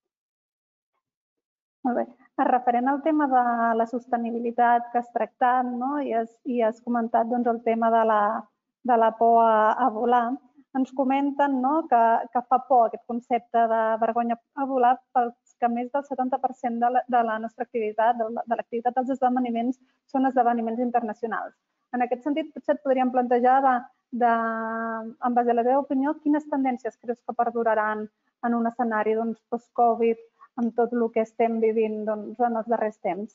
Molt bé. Referent al tema de la sostenibilitat que has tractat, no? I, has, i has comentat doncs, el tema de la, de la por a, a volar, ens comenten, no? que, que fa por aquest concepte de vergonya a volar pels que més del setanta per cent de la, de la nostra activitat, de, de l'activitat dels esdeveniments, són esdeveniments internacionals. En aquest sentit, potser et podríem plantejar, de, de, en base a la teva opinió, quines tendències creus que perduraran en un escenari doncs, post-Covid, amb tot el que estem vivint doncs, en els darrers temps?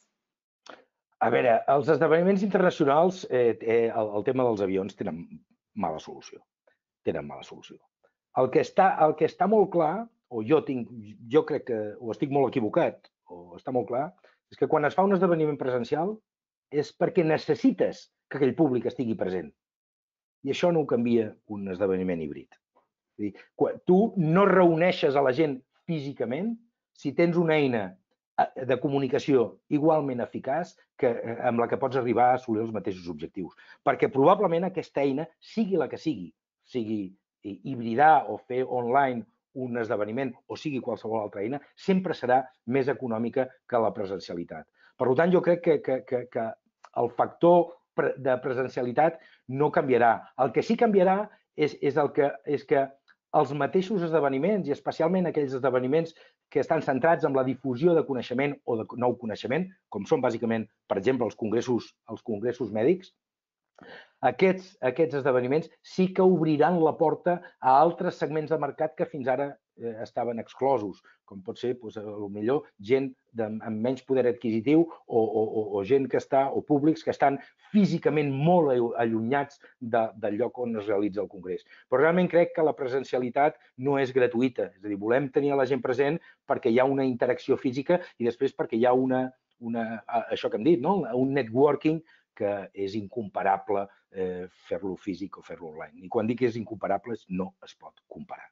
A veure, els esdeveniments internacionals, eh, eh, el, el tema dels avions, tenen mala solució. Tenen mala solució. El que està, el que està molt clar, o jo, tinc, jo crec que o estic molt equivocat, o està molt clar, és que quan es fa un esdeveniment presencial és perquè necessites que aquell públic estigui present. I això no ho canvia un esdeveniment híbrid. És dir, tu no reuneixes a la gent físicament si tens una eina de comunicació igualment eficaç que, amb la que pots arribar a assolir els mateixos objectius. Perquè probablement aquesta eina, sigui la que sigui, sigui hibridar o fer online un esdeveniment o sigui qualsevol altra eina, sempre serà més econòmica que la presencialitat. Per tant, jo crec que, que, que, que el factor de presencialitat no canviarà. El que sí canviarà és, és, el que, és que els mateixos esdeveniments, i especialment aquells esdeveniments que estan centrats en la difusió de coneixement o de nou coneixement, com són bàsicament, per exemple, els congressos, els congressos mèdics, aquests, aquests esdeveniments sí que obriran la porta a altres segments de mercat que fins ara eh, estaven exclosos, com pot ser, doncs, potser gent de, amb menys poder adquisitiu o, o, o gent que està, o públics que estan físicament molt allunyats de, del lloc on es realitza el congrés. Però realment crec que la presencialitat no és gratuïta, és a dir, volem tenir la gent present perquè hi ha una interacció física i després perquè hi ha una, una això que hem dit, no? Un networking que és incomparable eh, fer-lo físic o fer-lo online. I quan dic que és incomparable, no es pot comparar.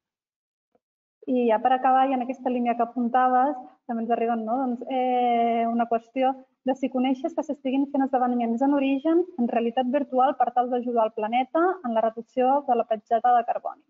I ja per acabar, i en aquesta línia que apuntaves, també ens arriba no? doncs, eh, una qüestió de si coneixes que s'estiguin fent esdeveniments en origen, en realitat virtual, per tal d'ajudar el planeta en la reducció de la petjada de carboni.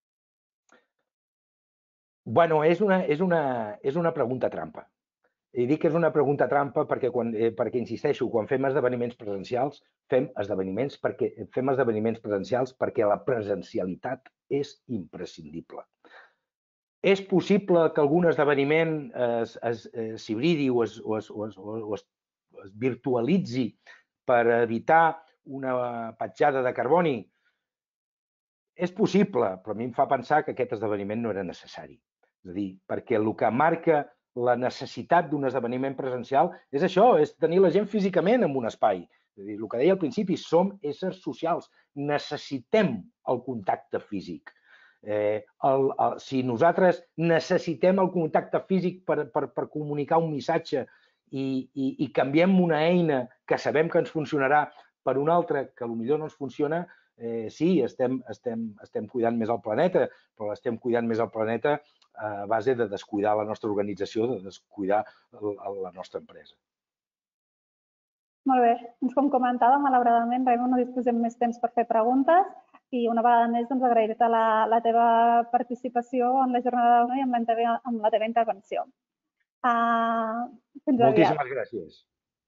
Bueno, és una, és una, és una pregunta trampa. I dic que és una pregunta trampa perquè, quan, eh, perquè insisteixo, quan fem esdeveniments presencials, fem esdeveniments, perquè, fem esdeveniments presencials perquè la presencialitat és imprescindible. És possible que algun esdeveniment s'hibridi o, es, o, es, o, es, o es, es virtualitzi per evitar una petjada de carboni? És possible, però a mi em fa pensar que aquest esdeveniment no era necessari. És a dir, perquè el que marca la necessitat d'un esdeveniment presencial és això, és tenir la gent físicament en un espai. És a dir, el que deia al principi, som éssers socials, necessitem el contacte físic. Eh, el, el, si nosaltres necessitem el contacte físic per, per, per comunicar un missatge i, i, i canviem una eina que sabem que ens funcionarà per una altra que potser no ens funciona, eh, sí, estem, estem, estem cuidant més el planeta, però estem cuidant més el planeta a base de descuidar la nostra organització, de descuidar la nostra empresa. Molt bé. Doncs com comentava, malauradament, Raimon, no disposem més temps per fer preguntes i una vegada més doncs, agrair-te la, la teva participació en la jornada d'avui i amb la teva, amb la teva intervenció. Uh, fins Moltíssimes aviat. gràcies.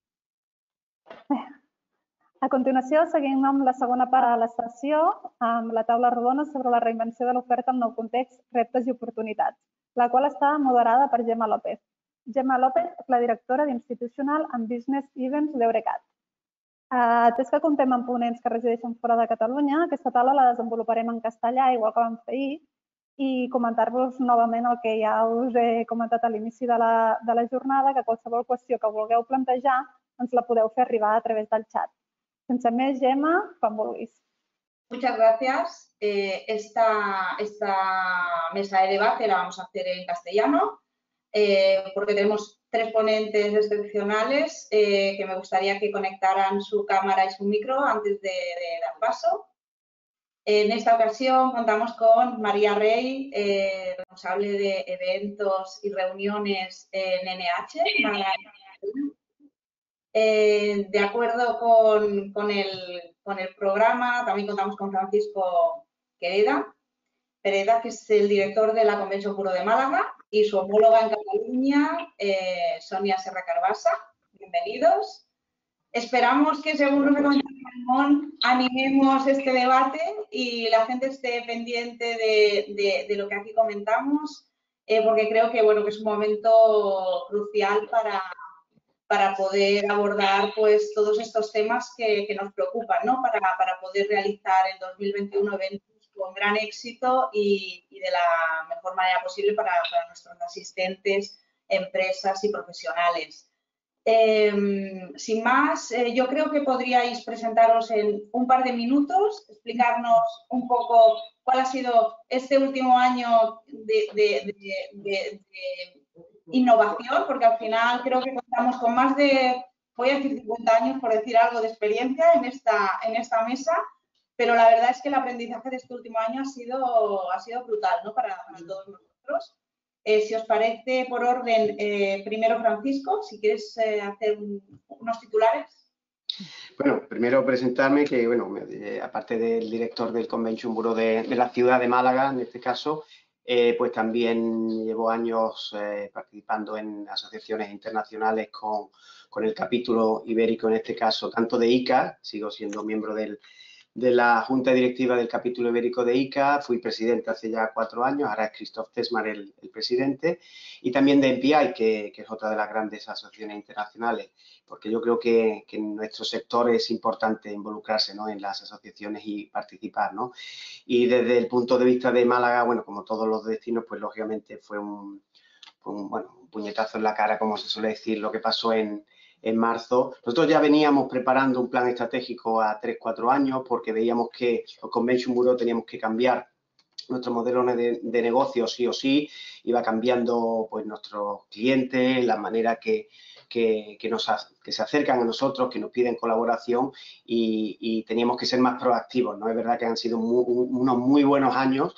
A continuació, seguim amb la segona part de la sessió, amb la taula rodona sobre la reinvenció de l'oferta en nou context, reptes i oportunitats, la qual està moderada per Gemma López. Gemma López és la directora d'Institutional and Business Events d'Eurecat. Atès que comptem amb ponents que resideixen fora de Catalunya, aquesta taula la desenvoluparem en castellà, igual que vam fer ahir, i comentar-vos novament el que ja us he comentat a l'inici de la, de la jornada, que qualsevol qüestió que vulgueu plantejar ens la podeu fer arribar a través del xat. Sense més, Gemma, quan vulguis. Muchas gracias. Eh, esta, esta mesa de debate la vamos a hacer en castellano eh, porque tenemos tres ponentes excepcionales eh, que me gustaría que conectaran su cámara y su micro antes de, de dar paso. En esta ocasión contamos con María Rey, eh, responsable de eventos y reuniones en N H. Eh, de acuerdo con, con, el, con el programa, también contamos con Francisco Quereda, Pereda, que es el director de la Convention Bureau de Málaga, y su homóloga en Cataluña, eh, Sonia Serra Carbassa. Bienvenidos. Esperamos que, según nos ha comentado Ramón, animemos este debate y la gente esté pendiente de, de, de lo que aquí comentamos, eh, porque creo que, bueno, que es un momento crucial para, para poder abordar pues, todos estos temas que, que nos preocupan, ¿no? Para, para poder realizar en dos mil veintiuno eventos con gran éxito y, y de la mejor manera posible para, para nuestros asistentes, empresas y profesionales. Eh, sin más, eh, yo creo que podríais presentaros en un par de minutos, explicarnos un poco cuál ha sido este último año de, de, de, de, de innovación, porque al final creo que contamos con más de, voy a decir cincuenta años por decir algo de experiencia en esta, en esta mesa, pero la verdad es que el aprendizaje de este último año ha sido, ha sido brutal, ¿no? para, para todos nosotros. Eh, si os parece, por orden, eh, primero Francisco, si quieres eh, hacer un, unos titulares. Bueno, primero presentarme que, bueno, eh, aparte del director del Convention Bureau de, de la ciudad de Málaga, en este caso, eh, pues también llevo años eh, participando en asociaciones internacionales con, con el capítulo ibérico, en este caso, tanto de I C A, sigo siendo miembro del de la Junta Directiva del capítulo ibérico de I C A, fui presidente hace ya cuatro años, ahora es Christoph Tesmar el, el presidente, y también de M P I, que, que es otra de las grandes asociaciones internacionales, porque yo creo que, que en nuestro sector es importante involucrarse, ¿no? en las asociaciones y participar, ¿no? Y desde el punto de vista de Málaga, bueno, como todos los destinos, pues lógicamente fue un, un, bueno, un puñetazo en la cara, como se suele decir, lo que pasó en en marzo. Nosotros ya veníamos preparando un plan estratégico a tres, cuatro años porque veíamos que los Convention Bureau teníamos que cambiar nuestro modelo de, de negocio sí o sí, iba cambiando pues nuestros clientes, la manera que, que, que, nos, que se acercan a nosotros, que nos piden colaboración y, y teníamos que ser más proactivos, ¿no? Es verdad que han sido muy, unos muy buenos años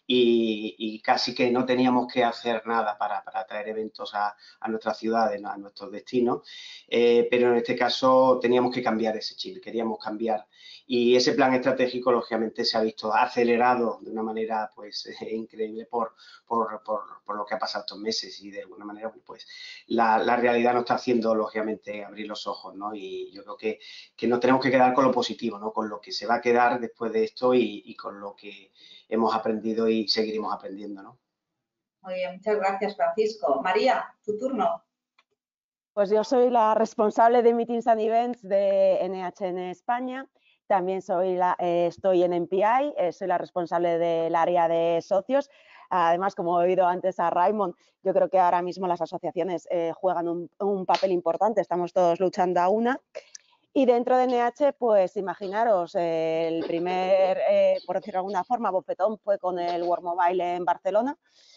Y, y casi que no teníamos que hacer nada para, para traer eventos a, a nuestras ciudades, a nuestros destinos, eh, pero en este caso teníamos que cambiar ese chip, queríamos cambiar. Y ese plan estratégico, lógicamente, se ha visto acelerado de una manera pues eh, increíble por, por, por, por lo que ha pasado estos meses y de alguna manera pues la, la realidad nos está haciendo, lógicamente, abrir los ojos, ¿no? Y yo creo que, que nos tenemos que quedar con lo positivo, ¿no? Con lo que se va a quedar después de esto y, y con lo que hemos aprendido y seguiremos aprendiendo, ¿no? Muy bien, muchas gracias, Francisco. María, tu turno. Pues yo soy la responsable de Meetings and Events de N H en España. También soy la, eh, estoy en M P I, eh, soy la responsable del área de socios. Además, como he oído antes a Raymond, yo creo que ahora mismo las asociaciones eh, juegan un, un papel importante, estamos todos luchando a una. Y dentro de N H, pues imaginaros, eh, el primer, eh, por decirlo de alguna forma, bofetón fue con el World Mobile en Barcelona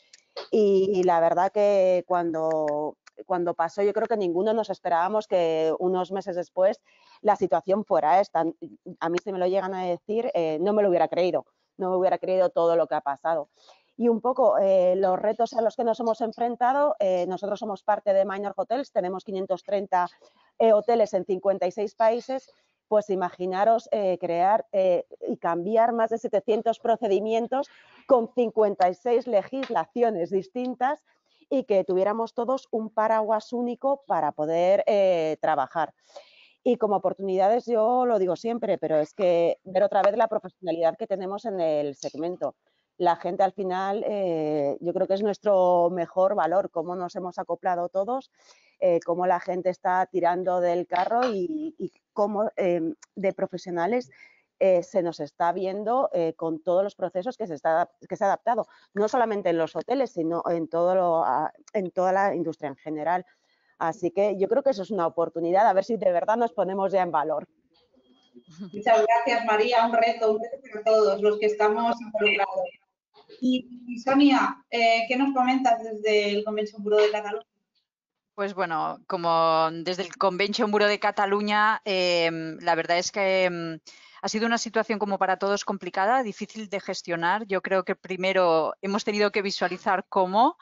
y, y la verdad que cuando, cuando pasó yo creo que ninguno nos esperábamos que unos meses después la situación fuera esta. A mí si me lo llegan a decir, eh, no me lo hubiera creído, no me hubiera creído todo lo que ha pasado. Y un poco eh, los retos a los que nos hemos enfrentado, eh, nosotros somos parte de Minor Hotels, tenemos quinientos treinta eh, hoteles en cincuenta y seis países, pues imaginaros eh, crear eh, y cambiar más de setecientos procedimientos con cincuenta y seis legislaciones distintas y que tuviéramos todos un paraguas único para poder eh, trabajar. Y como oportunidades, yo lo digo siempre, pero es que ver otra vez la profesionalidad que tenemos en el segmento. la gente al final, eh, yo creo que es nuestro mejor valor, cómo nos hemos acoplado todos, eh, cómo la gente está tirando del carro y, y cómo eh, de profesionales eh, se nos está viendo eh, con todos los procesos que se, está, que se ha adaptado, no solamente en los hoteles, sino en, todo lo, en toda la industria en general. Así que yo creo que eso es una oportunidad, a ver si de verdad nos ponemos ya en valor. Muchas gracias, María. Un reto, un reto para todos los que estamos involucrados. Y, y Sonia, eh, ¿qué nos comentas desde el Convention Bureau de Cataluña? Pues bueno, como desde el Convention Bureau de Cataluña, eh, la verdad es que eh, ha sido una situación como para todos complicada, difícil de gestionar. Yo creo que primero hemos tenido que visualizar cómo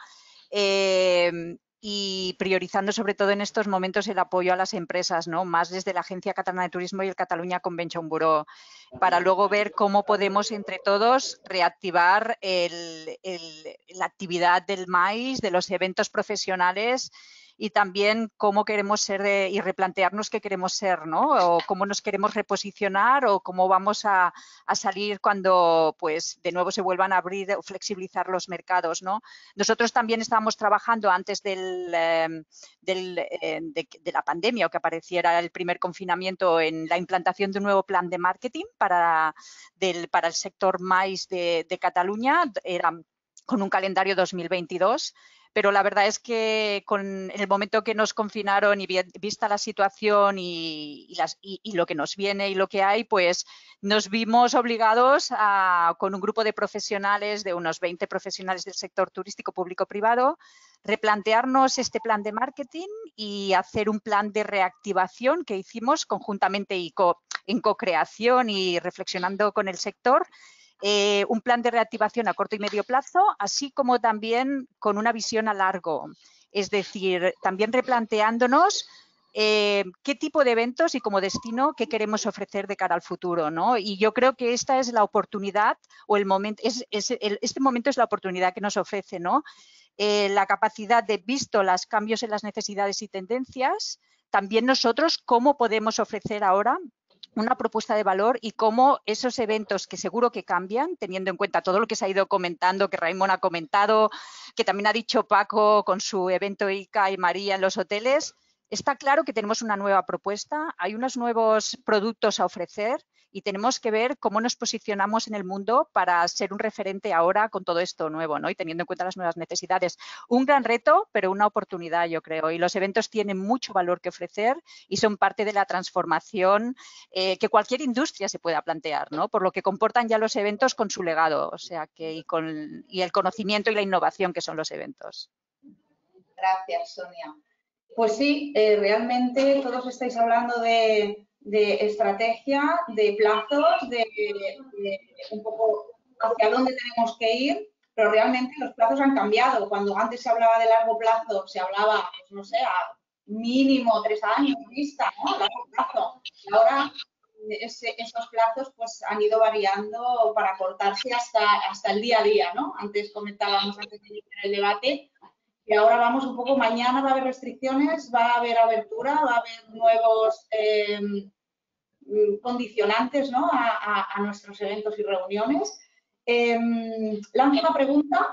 eh, y priorizando sobre todo en estos momentos el apoyo a las empresas, ¿no? Más desde la Agencia Catalana de Turismo y el Cataluña Convention Bureau, para luego ver cómo podemos entre todos reactivar el, el, la actividad del maíz, de los eventos profesionales y también cómo queremos ser de, y replantearnos qué queremos ser, ¿no? O cómo nos queremos reposicionar o cómo vamos a, a salir cuando pues de nuevo se vuelvan a abrir o flexibilizar los mercados, ¿no? Nosotros también estábamos trabajando antes del, eh, del, eh, de, de la pandemia o que apareciera el primer confinamiento en la implantación de un nuevo plan de marketing para, del, para el sector maíz de, de Cataluña, era con un calendario dos mil veintidós. Pero la verdad es que con en el momento que nos confinaron y vista la situación y, y, las, y, y lo que nos viene y lo que hay, pues nos vimos obligados a, con un grupo de profesionales, de unos veinte profesionales del sector turístico público-privado, replantearnos este plan de marketing y hacer un plan de reactivación que hicimos conjuntamente y co, en co-creación y reflexionando con el sector. Eh, un plan de reactivación a corto y medio plazo, así como también con una visión a largo. Es decir, también replanteándonos eh, qué tipo de eventos y como destino qué queremos ofrecer de cara al futuro, ¿no? Y yo creo que esta es la oportunidad o el momento, es, es el, este momento es la oportunidad que nos ofrece, ¿no? Eh, la capacidad de, visto los cambios en las necesidades y tendencias, también nosotros cómo podemos ofrecer ahora una propuesta de valor y cómo esos eventos que seguro que cambian, teniendo en cuenta todo lo que se ha ido comentando, que Raimon ha comentado, que también ha dicho Paco con su evento I C A y María en los hoteles, está claro que tenemos una nueva propuesta, hay unos nuevos productos a ofrecer y tenemos que ver cómo nos posicionamos en el mundo para ser un referente ahora con todo esto nuevo, ¿no? Y teniendo en cuenta las nuevas necesidades. Un gran reto, pero una oportunidad, yo creo. Y los eventos tienen mucho valor que ofrecer y son parte de la transformación eh, que cualquier industria se pueda plantear, ¿no? Por lo que comportan ya los eventos con su legado, o sea, que y, con, y el conocimiento y la innovación que son los eventos. Gracias, Sonia. Pues sí, eh, realmente todos estáis hablando de, de estrategia, de plazos, de, de un poco hacia dónde tenemos que ir, pero realmente los plazos han cambiado. Cuando antes se hablaba de largo plazo, se hablaba, pues no sé, a mínimo tres años vista, ¿no? Largo plazo. Ahora ese, esos plazos pues han ido variando para cortarse hasta, hasta el día a día, ¿no? Antes comentábamos, antes de iniciar el debate, y ahora vamos un poco, mañana va a haber restricciones, va a haber abertura, va a haber nuevos eh, condicionantes, ¿no? a, a, a nuestros eventos y reuniones. Eh, lanzo una pregunta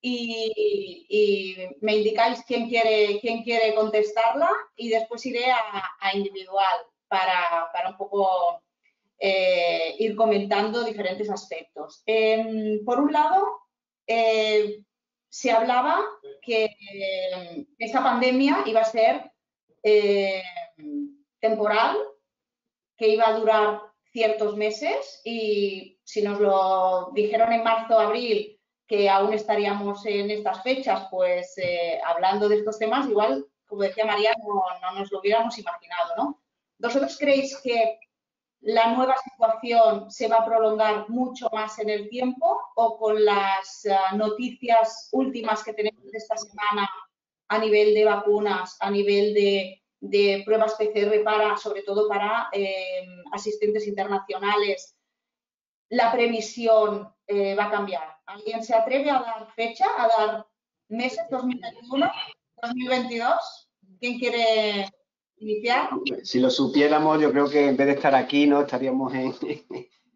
y, y me indicáis quién quiere, quién quiere contestarla y después iré a, a individual para, para un poco eh, ir comentando diferentes aspectos. Eh, por un lado, eh, se hablaba que eh, esta pandemia iba a ser eh, temporal, que iba a durar ciertos meses y si nos lo dijeron en marzo, abril, que aún estaríamos en estas fechas, pues eh, hablando de estos temas, igual, como decía María, no, no nos lo hubiéramos imaginado, ¿no? ¿Vosotros creéis que la nueva situación se va a prolongar mucho más en el tiempo o con las uh, noticias últimas que tenemos de esta semana a nivel de vacunas, a nivel de, de pruebas P C R para, sobre todo para eh, asistentes internacionales, la previsión eh, va a cambiar? ¿Alguien se atreve a dar fecha, a dar meses, dos mil veintiuno, dos mil veintidós? ¿Quién quiere iniciar? Si lo supiéramos, yo creo que en vez de estar aquí, no estaríamos en,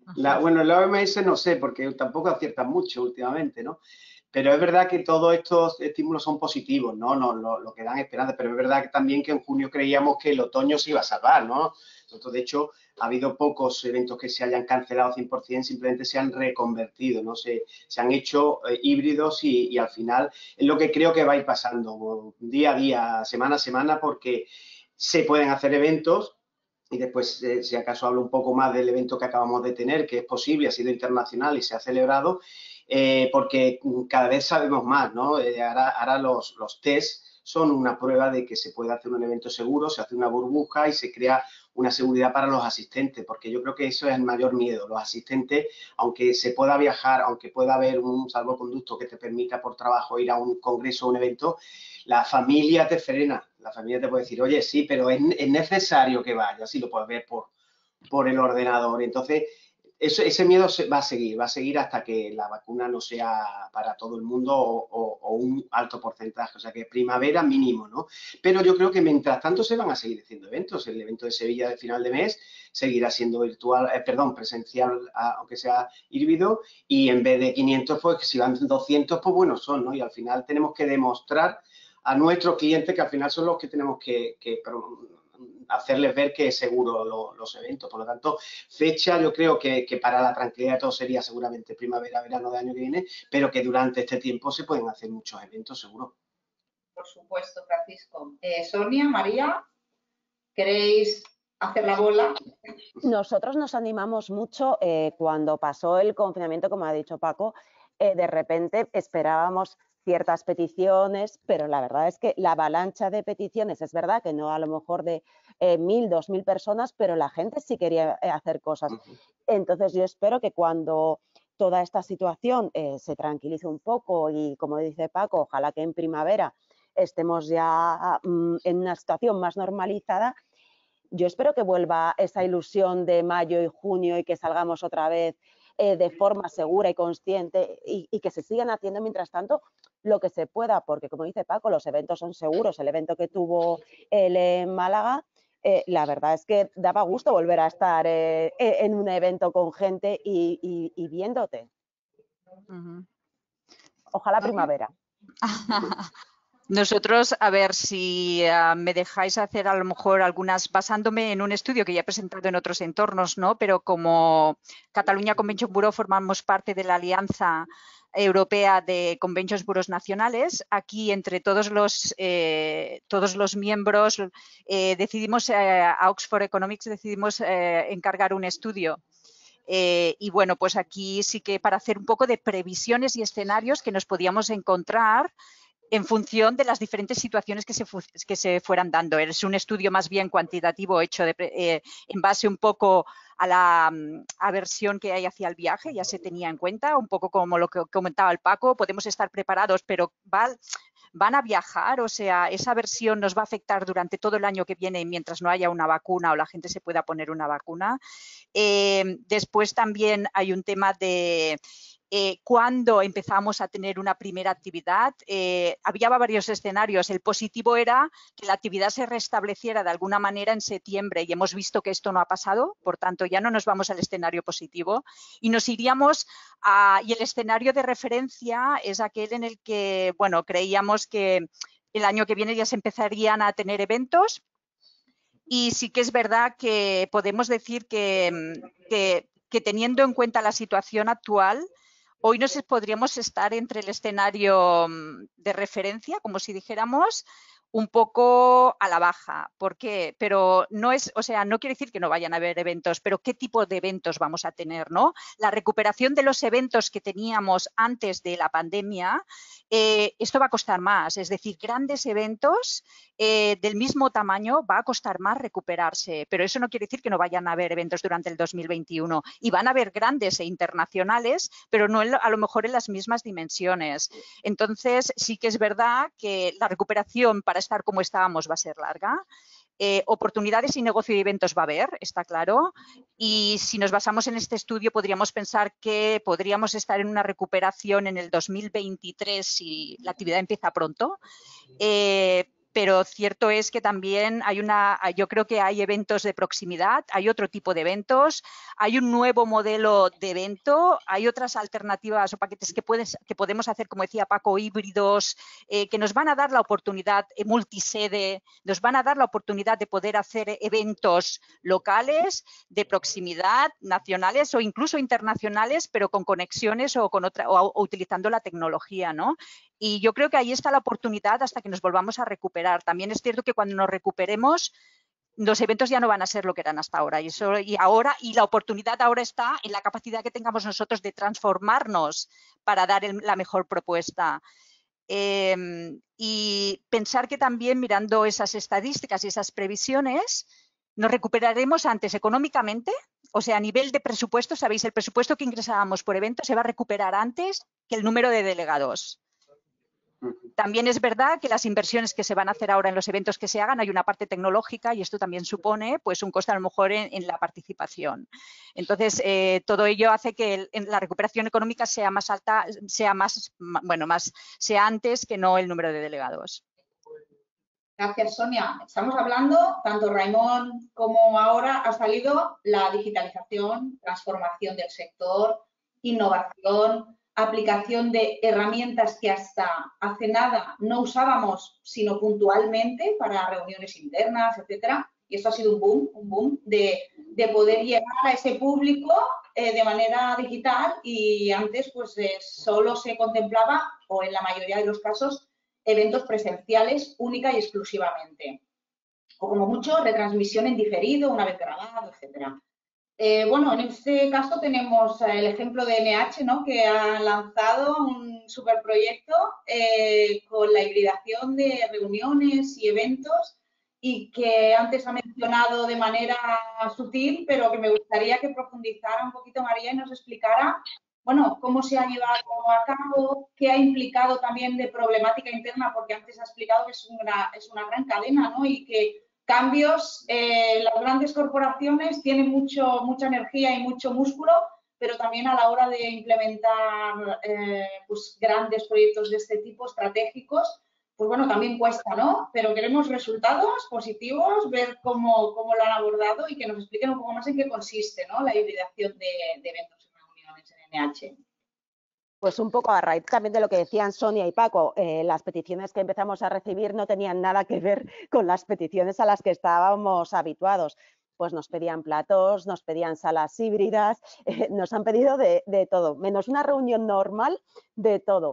La, bueno, la O M S no sé, porque tampoco aciertan mucho últimamente, ¿no? Pero es verdad que todos estos estímulos son positivos, ¿no? Nos, lo, lo que dan esperanza, pero es verdad que también que en junio creíamos que el otoño se iba a salvar, ¿no? Nosotros, de hecho, ha habido pocos eventos que se hayan cancelado cien por cien, simplemente se han reconvertido, ¿no? Se, se han hecho eh, híbridos y, y al final es lo que creo que va a ir pasando día a día, semana a semana, porque se pueden hacer eventos. Y después, eh, si acaso hablo un poco más del evento que acabamos de tener, que es posible, ha sido internacional y se ha celebrado, eh, porque cada vez sabemos más, ¿no? Eh, ahora ahora los, los test son una prueba de que se puede hacer un evento seguro, se hace una burbuja y se crea una seguridad para los asistentes, porque yo creo que eso es el mayor miedo. Los asistentes, aunque se pueda viajar, aunque pueda haber un salvoconducto que te permita por trabajo ir a un congreso o un evento, la familia te frena, la familia te puede decir, oye, sí, pero es, es necesario que vayas, y lo puedes ver por, por el ordenador. Entonces, eso, ese miedo va a seguir, va a seguir hasta que la vacuna no sea para todo el mundo o, o, o un alto porcentaje, o sea que primavera mínimo, ¿no? Pero yo creo que mientras tanto se van a seguir haciendo eventos. El evento de Sevilla de final de mes seguirá siendo virtual, eh, perdón, presencial, aunque sea híbrido, y en vez de quinientos, pues si van doscientos, pues buenos son, ¿no? Y al final tenemos que demostrar a nuestros clientes que al final son los que tenemos que, que hacerles ver que es seguro lo, los eventos. Por lo tanto, fecha yo creo que, que para la tranquilidad de todos sería seguramente primavera, verano del año que viene, pero que durante este tiempo se pueden hacer muchos eventos, seguro. Por supuesto, Francisco. Eh, Sonia, María, ¿queréis hacer la bola? Nosotros nos animamos mucho eh, cuando pasó el confinamiento, como ha dicho Paco, eh, de repente esperábamos ciertas peticiones, pero la verdad es que la avalancha de peticiones, es verdad que no a lo mejor de eh, mil, dos mil personas, pero la gente sí quería eh, hacer cosas. Uh-huh. Entonces yo espero que cuando toda esta situación eh, se tranquilice un poco y, como dice Paco, ojalá que en primavera estemos ya mm, en una situación más normalizada. Yo espero que vuelva esa ilusión de mayo y junio y que salgamos otra vez eh, de forma segura y consciente y, y que se sigan haciendo mientras tanto lo que se pueda, porque como dice Paco, los eventos son seguros. El evento que tuvo él en Málaga, eh, la verdad es que daba gusto volver a estar eh, en un evento con gente y, y, y viéndote. Uh-huh. Ojalá primavera. Nosotros, a ver si uh, me dejáis hacer a lo mejor algunas, basándome en un estudio que ya he presentado en otros entornos, ¿no? Pero como Catalunya Convention Bureau formamos parte de la Alianza Europea de Conventions Bureaus Nacionales, aquí entre todos los, eh, todos los miembros eh, decidimos, eh, a Oxford Economics decidimos eh, encargar un estudio. Eh, y bueno, pues aquí sí que para hacer un poco de previsiones y escenarios que nos podíamos encontrar en función de las diferentes situaciones que se, que se fueran dando. Es un estudio más bien cuantitativo hecho de, eh, en base un poco a la um, aversión que hay hacia el viaje, ya se tenía en cuenta, un poco como lo que comentaba el Paco, podemos estar preparados, pero va, van a viajar, o sea, esa aversión nos va a afectar durante todo el año que viene mientras no haya una vacuna o la gente se pueda poner una vacuna. Eh, después también hay un tema de Eh, cuando empezamos a tener una primera actividad, eh, había varios escenarios. El positivo era que la actividad se restableciera de alguna manera en septiembre y hemos visto que esto no ha pasado, por tanto ya no nos vamos al escenario positivo y nos iríamos a, y el escenario de referencia es aquel en el que, bueno, creíamos que el año que viene ya se empezarían a tener eventos y sí que es verdad que podemos decir que, que, que teniendo en cuenta la situación actual, hoy nos podríamos estar entre el escenario de referencia, como si dijéramos, un poco a la baja. ¿Por qué? Pero no es, o sea, no quiere decir que no vayan a haber eventos, pero ¿qué tipo de eventos vamos a tener, no? La recuperación de los eventos que teníamos antes de la pandemia, eh, esto va a costar más. Es decir, grandes eventos eh, del mismo tamaño va a costar más recuperarse, pero eso no quiere decir que no vayan a haber eventos durante el dos mil veintiuno y van a haber grandes e internacionales, pero no en, a lo mejor en las mismas dimensiones. Entonces, sí que es verdad que la recuperación para estar como estábamos va a ser larga. Eh, oportunidades y negocio de eventos va a haber, está claro. Y si nos basamos en este estudio, podríamos pensar que podríamos estar en una recuperación en el dos mil veintitrés si la actividad empieza pronto. Eh, pero cierto es que también hay una, yo creo que hay eventos de proximidad, hay otro tipo de eventos, hay un nuevo modelo de evento, hay otras alternativas o paquetes que, puedes, que podemos hacer, como decía Paco, híbridos, eh, que nos van a dar la oportunidad, eh, multisede, nos van a dar la oportunidad de poder hacer eventos locales, de proximidad, nacionales o incluso internacionales, pero con conexiones o, con otra, o, o utilizando la tecnología, ¿no? Y yo creo que ahí está la oportunidad hasta que nos volvamos a recuperar. También es cierto que cuando nos recuperemos, los eventos ya no van a ser lo que eran hasta ahora. Y, eso, y ahora y la oportunidad ahora está en la capacidad que tengamos nosotros de transformarnos para dar el, la mejor propuesta. Eh, y pensar que también mirando esas estadísticas y esas previsiones, nos recuperaremos antes económicamente, o sea, a nivel de presupuesto, sabéis, el presupuesto que ingresábamos por evento se va a recuperar antes que el número de delegados. También es verdad que las inversiones que se van a hacer ahora en los eventos que se hagan, hay una parte tecnológica y esto también supone pues, un coste a lo mejor en, en la participación. Entonces, eh, todo ello hace que el, en la recuperación económica sea más alta, sea más, bueno, más, sea antes que no el número de delegados. Gracias, Sonia. Estamos hablando, tanto Raimón como ahora, ha salido la digitalización, transformación del sector, innovación, aplicación de herramientas que hasta hace nada no usábamos, sino puntualmente para reuniones internas, etcétera. Y esto ha sido un boom, un boom de, de poder llegar a ese público eh, de manera digital y antes pues eh, solo se contemplaba, o en la mayoría de los casos, eventos presenciales única y exclusivamente. O como mucho, retransmisión en diferido, una vez grabado, etcétera. Eh, bueno, en este caso tenemos el ejemplo de N H, ¿no?, que ha lanzado un superproyecto eh, con la hibridación de reuniones y eventos y que antes ha mencionado de manera sutil, pero que me gustaría que profundizara un poquito María y nos explicara, bueno, cómo se ha llevado a cabo, qué ha implicado también de problemática interna, porque antes ha explicado que es una, es una gran cadena, ¿no?, y que cambios, eh, las grandes corporaciones tienen mucho, mucha energía y mucho músculo, pero también a la hora de implementar eh, pues, grandes proyectos de este tipo, estratégicos, pues bueno, también cuesta, ¿no? Pero queremos resultados positivos, ver cómo, cómo lo han abordado y que nos expliquen un poco más en qué consiste, ¿no?, la hibridación de, de eventos y reuniones en N H. Pues un poco a raíz también de lo que decían Sonia y Paco, eh, las peticiones que empezamos a recibir no tenían nada que ver con las peticiones a las que estábamos habituados. Pues nos pedían platos, nos pedían salas híbridas, eh, nos han pedido de, de todo, menos una reunión normal, de todo.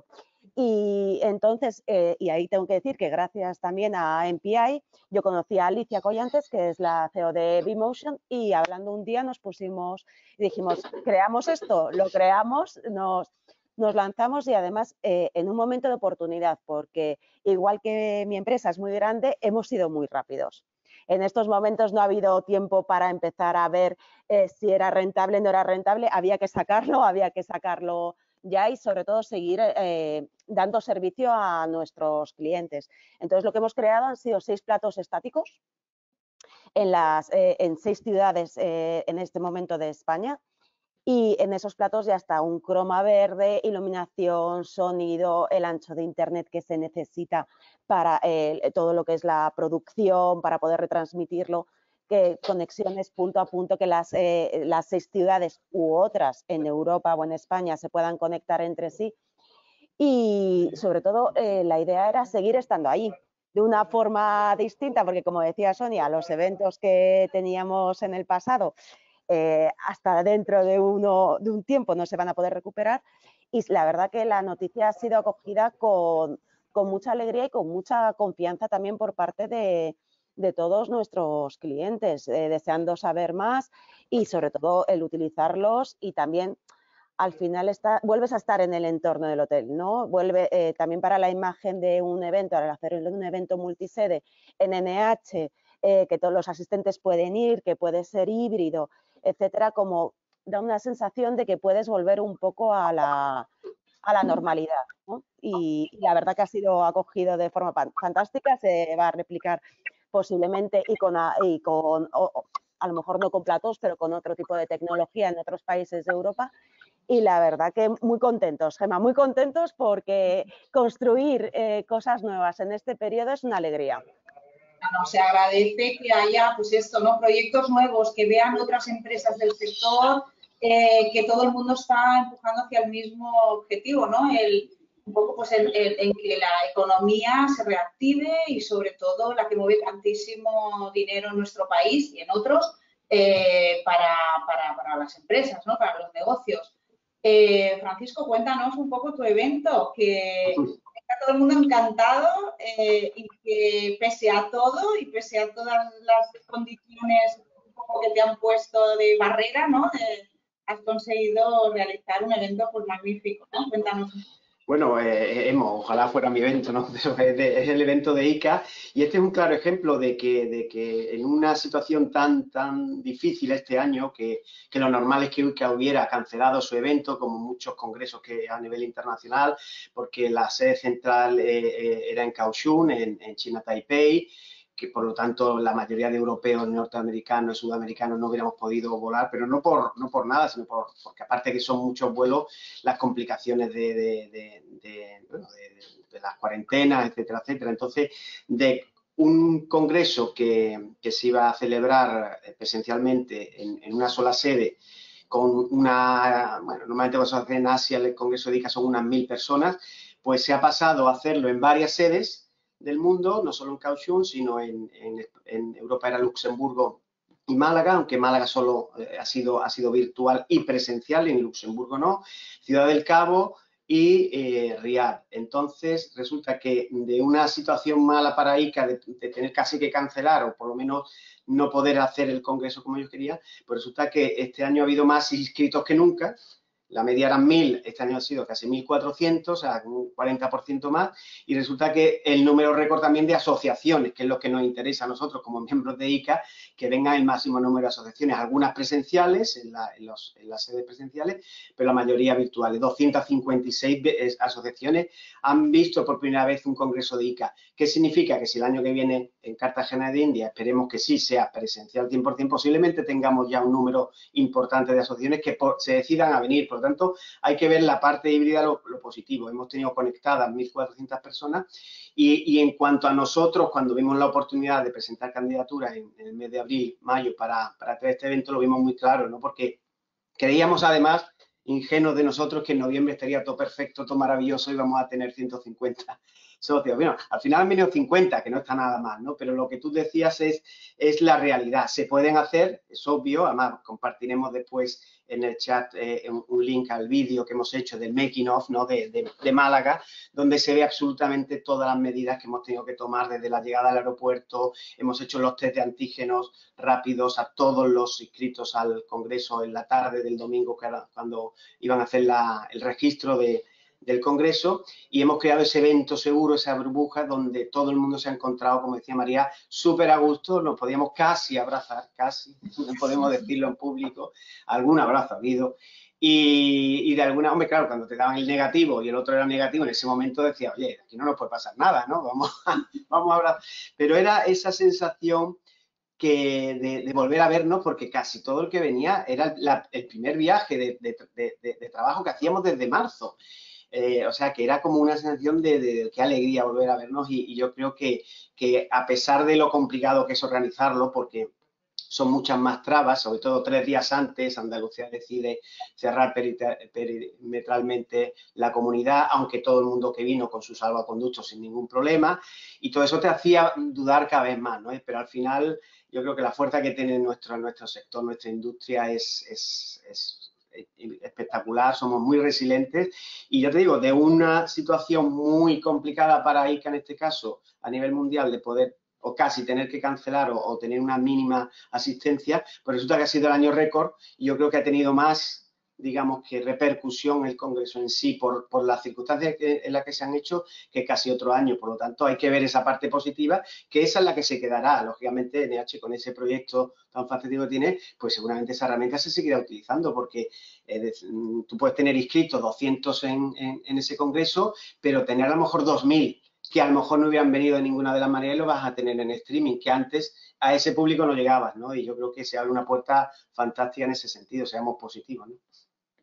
Y entonces, eh, y ahí tengo que decir que gracias también a M P I, yo conocí a Alicia Collantes, que es la C E O de B-Motion, y hablando un día nos pusimos y dijimos, creamos esto, lo creamos, nos... Nos lanzamos y además eh, en un momento de oportunidad, porque igual que mi empresa es muy grande, hemos sido muy rápidos. En estos momentos no ha habido tiempo para empezar a ver eh, si era rentable o no era rentable, había que sacarlo, había que sacarlo ya y sobre todo seguir eh, dando servicio a nuestros clientes. Entonces lo que hemos creado han sido seis platos estáticos en, las, eh, en seis ciudades eh, en este momento de España. Y en esos platos ya está un croma verde, iluminación, sonido, el ancho de internet que se necesita para eh, todo lo que es la producción, para poder retransmitirlo, que conexiones punto a punto, que las, eh, las seis ciudades u otras en Europa o en España se puedan conectar entre sí. Y sobre todo eh, la idea era seguir estando ahí de una forma distinta, porque como decía Sonia, los eventos que teníamos en el pasado Eh, hasta dentro de, uno, de un tiempo no se van a poder recuperar y la verdad que la noticia ha sido acogida con, con mucha alegría y con mucha confianza también por parte de, de todos nuestros clientes, eh, deseando saber más y sobre todo el utilizarlos y también al final está, vuelves a estar en el entorno del hotel, ¿no? Vuelve eh, también para la imagen de un evento, al hacer un evento multisede en N H, eh, que todos los asistentes pueden ir, que puede ser híbrido, etcétera, como da una sensación de que puedes volver un poco a la, a la normalidad, ¿no? Y, y la verdad que ha sido acogido de forma fantástica, se va a replicar posiblemente y con, y con o, a lo mejor no con platos, pero con otro tipo de tecnología en otros países de Europa y la verdad que muy contentos, Gemma, muy contentos porque construir eh, cosas nuevas en este periodo es una alegría. Bueno, se agradece que haya, pues esto, ¿no? Proyectos nuevos, que vean otras empresas del sector, eh, que todo el mundo está empujando hacia el mismo objetivo, ¿no? El, un poco pues el, el, en que la economía se reactive y sobre todo la que mueve tantísimo dinero en nuestro país y en otros eh, para, para, para las empresas, ¿no? Para los negocios. Eh, Francisco, cuéntanos un poco tu evento, que está todo el mundo encantado eh, y que pese a todo y pese a todas las condiciones un poco que te han puesto de barrera, ¿no? De, has conseguido realizar un evento pues magnífico, ¿no? Cuéntanos un poco. Bueno, eh, hemos, ojalá fuera mi evento, ¿no? Es, de, es el evento de I C A y este es un claro ejemplo de que, de que en una situación tan, tan difícil este año, que, que lo normal es que I C A hubiera cancelado su evento, como muchos congresos que a nivel internacional, porque la sede central eh, eh, era en Kaohsiung, en, en China, Taipei, que por lo tanto la mayoría de europeos, norteamericanos, sudamericanos no hubiéramos podido volar, pero no por, no por nada, sino por, porque aparte que son muchos vuelos, las complicaciones de, de, de, de, bueno, de, de las cuarentenas, etcétera, etcétera. Entonces, de un congreso que, que se iba a celebrar presencialmente en, en una sola sede, con una, bueno, normalmente cuando se hace en Asia el congreso de I C A son unas mil personas, pues se ha pasado a hacerlo en varias sedes del mundo, no solo en Kaohsiung, sino en, en, en Europa era Luxemburgo y Málaga, aunque Málaga solo eh, ha, sido, ha sido virtual y presencial, en Luxemburgo no, Ciudad del Cabo y eh, Riad. Entonces, resulta que de una situación mala para I C A, de, de tener casi que cancelar o por lo menos no poder hacer el congreso como ellos querían, pues resulta que este año ha habido más inscritos que nunca. La media eran mil, este año ha sido casi mil cuatrocientos, o sea, un cuarenta por ciento más, y resulta que el número récord también de asociaciones, que es lo que nos interesa a nosotros como miembros de I C A, que venga el máximo número de asociaciones, algunas presenciales, en, la, en, los, en las sedes presenciales, pero la mayoría virtuales. doscientas cincuenta y seis asociaciones han visto por primera vez un congreso de I C A. ¿Qué significa? Que si el año que viene en Cartagena de India, esperemos que sí sea presencial cien por cien, posiblemente tengamos ya un número importante de asociaciones que por, se decidan a venir. Por lo tanto, hay que ver la parte híbrida, lo, lo positivo. Hemos tenido conectadas mil cuatrocientas personas y, y en cuanto a nosotros, cuando vimos la oportunidad de presentar candidaturas en, en el mes de abril, mayo, para, para hacer este evento, lo vimos muy claro, ¿no? Porque creíamos además, ingenuos de nosotros, que en noviembre estaría todo perfecto, todo maravilloso y vamos a tener ciento cincuenta socios. Bueno, al final han venido cincuenta, que no está nada mal, ¿no? Pero lo que tú decías es, es la realidad. Se pueden hacer, es obvio, además compartiremos después en el chat eh, un, un link al vídeo que hemos hecho del making of, ¿no? de, de, de Málaga, donde se ve absolutamente todas las medidas que hemos tenido que tomar desde la llegada al aeropuerto. Hemos hecho los test de antígenos rápidos a todos los inscritos al congreso en la tarde del domingo, que era cuando iban a hacer la, el registro de, del congreso, y hemos creado ese evento seguro, esa burbuja donde todo el mundo se ha encontrado, como decía María, súper a gusto. Nos podíamos casi abrazar, casi, no podemos decirlo en público, algún abrazo ha habido. Y, y de alguna, hombre, claro, cuando te daban el negativo y el otro era negativo, en ese momento decía, oye, aquí no nos puede pasar nada, ¿no? Vamos a, vamos a abrazar. Pero era esa sensación que de, de volver a vernos, porque casi todo el que venía era la, el primer viaje de, de, de, de trabajo que hacíamos desde marzo. Eh, o sea, que era como una sensación de, de, de qué alegría volver a vernos y, y yo creo que, que a pesar de lo complicado que es organizarlo, porque son muchas más trabas, sobre todo tres días antes, Andalucía decide cerrar perimetralmente la comunidad, aunque todo el mundo que vino con su salvoconductos sin ningún problema, y todo eso te hacía dudar cada vez más, ¿no? Pero al final yo creo que la fuerza que tiene nuestro, nuestro sector, nuestra industria es, es, es espectacular, somos muy resilientes y yo te digo, de una situación muy complicada para I C A en este caso, a nivel mundial, de poder o casi tener que cancelar o, o tener una mínima asistencia, pues resulta que ha sido el año récord y yo creo que ha tenido más, digamos, que repercusión el Congreso en sí por, por las circunstancias que, en las que se han hecho que casi otro año. Por lo tanto, hay que ver esa parte positiva, que esa es la que se quedará. Lógicamente, N H con ese proyecto tan facilitado que tiene, pues seguramente esa herramienta se seguirá utilizando porque eh, tú puedes tener inscritos doscientos en, en, en ese Congreso, pero tener a lo mejor dos mil que a lo mejor no hubieran venido de ninguna de las maneras y lo vas a tener en streaming, que antes a ese público no llegabas, ¿no? Y yo creo que se abre una puerta fantástica en ese sentido, seamos positivos, ¿no?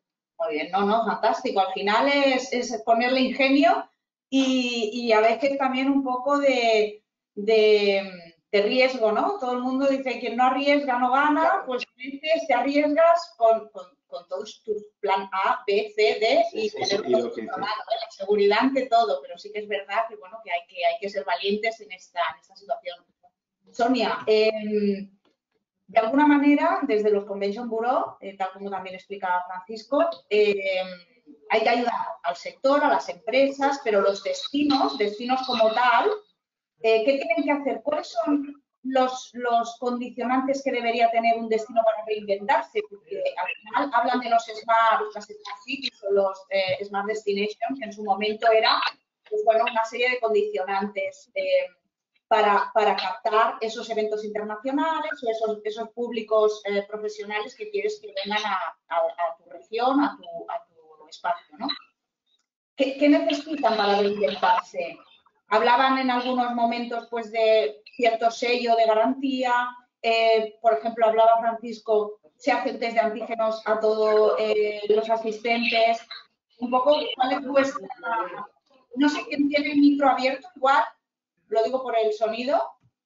Muy bien, no, no, fantástico. Al final es, es ponerle ingenio y, y a veces también un poco de, de, de riesgo, ¿no? Todo el mundo dice que no arriesga no gana, pues a veces te arriesgas con, con, con todos tus plan A, B, C, D y sí, tenerlo sí, y lo que controlado, ¿eh? La seguridad ante todo, pero sí que es verdad que, bueno, que hay que, hay que ser valientes en esta, en esta situación. Sonia, eh, de alguna manera, desde los Convention Bureau, eh, tal como también explicaba Francisco, eh, hay que ayudar al sector, a las empresas, pero los destinos, destinos como tal, eh, ¿qué tienen que hacer? ¿Cuáles son los, los condicionantes que debería tener un destino para reinventarse? Porque al final hablan de los smart, las smart cities o los eh, smart destinations, que en su momento era, pues bueno, una serie de condicionantes. Eh, Para, para captar esos eventos internacionales o esos, esos públicos eh, profesionales que quieres que vengan a, a, a tu región, a tu, a tu espacio, ¿no? ¿Qué, qué necesitan para reinventarse? Hablaban en algunos momentos pues, de cierto sello de garantía, eh, por ejemplo, hablaba Francisco, se hacen test de antígenos a todos eh, los asistentes, un poco cuál es vuestra... No sé quién tiene el micro abierto, igual, lo digo por el sonido.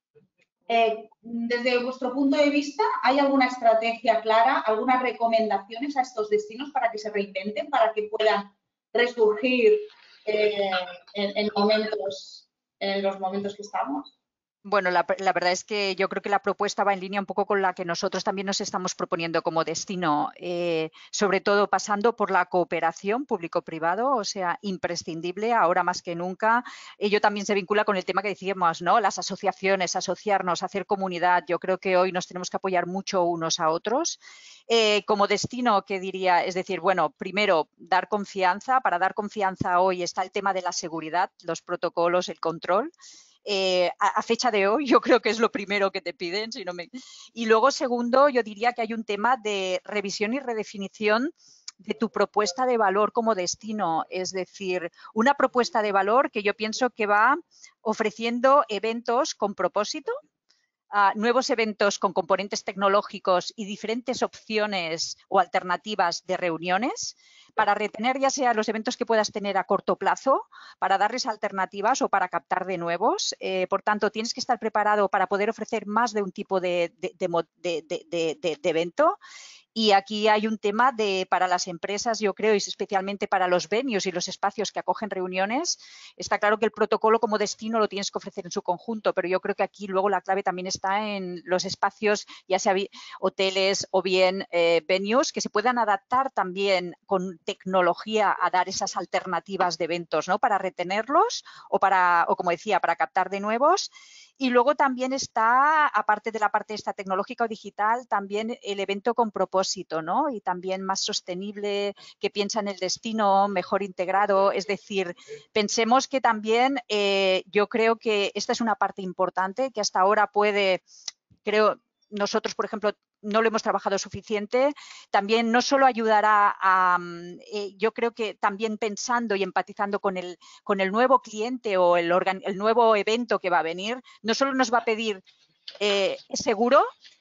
Eh, desde vuestro punto de vista, ¿hay alguna estrategia clara, algunas recomendaciones a estos destinos para que se reinventen, para que puedan resurgir eh, en, en, momentos, en los momentos que estamos? Bueno, la, la verdad es que yo creo que la propuesta va en línea un poco con la que nosotros también nos estamos proponiendo como destino, eh, sobre todo pasando por la cooperación público-privado, o sea, imprescindible ahora más que nunca. Ello también se vincula con el tema que decíamos, ¿no? Las asociaciones, asociarnos, hacer comunidad. Yo creo que hoy nos tenemos que apoyar mucho unos a otros. Eh, como destino, ¿qué diría? Es decir, bueno, primero, dar confianza. Para dar confianza hoy está el tema de la seguridad, los protocolos, el control. Eh, a, a fecha de hoy yo creo que es lo primero que te piden. Si no me... Y luego, segundo, yo diría que hay un tema de revisión y redefinición de tu propuesta de valor como destino. Es decir, una propuesta de valor que yo pienso que va ofreciendo eventos con propósito, Uh, nuevos eventos con componentes tecnológicos y diferentes opciones o alternativas de reuniones para retener ya sea los eventos que puedas tener a corto plazo, para darles alternativas o para captar de nuevos. Eh, por tanto, tienes que estar preparado para poder ofrecer más de un tipo de, de, de, de, de, de, de evento. Y aquí hay un tema de, para las empresas, yo creo, y especialmente para los venues y los espacios que acogen reuniones, está claro que el protocolo como destino lo tienes que ofrecer en su conjunto, pero yo creo que aquí luego la clave también está en los espacios, ya sea hoteles o bien eh, venues, que se puedan adaptar también con tecnología a dar esas alternativas de eventos, ¿no? Para retenerlos o, para, o como decía, para captar de nuevos. Y luego también está, aparte de la parte esta tecnológica o digital, también el evento con propósito, ¿no? Y también más sostenible, que piensa en el destino, mejor integrado. Es decir, pensemos que también eh, yo creo que esta es una parte importante que hasta ahora puede, creo, nosotros, por ejemplo, no lo hemos trabajado suficiente, también no solo ayudará a, eh, yo creo que también pensando y empatizando con el, con el nuevo cliente o el, organ, el nuevo evento que va a venir, no solo nos va a pedir eh, seguro,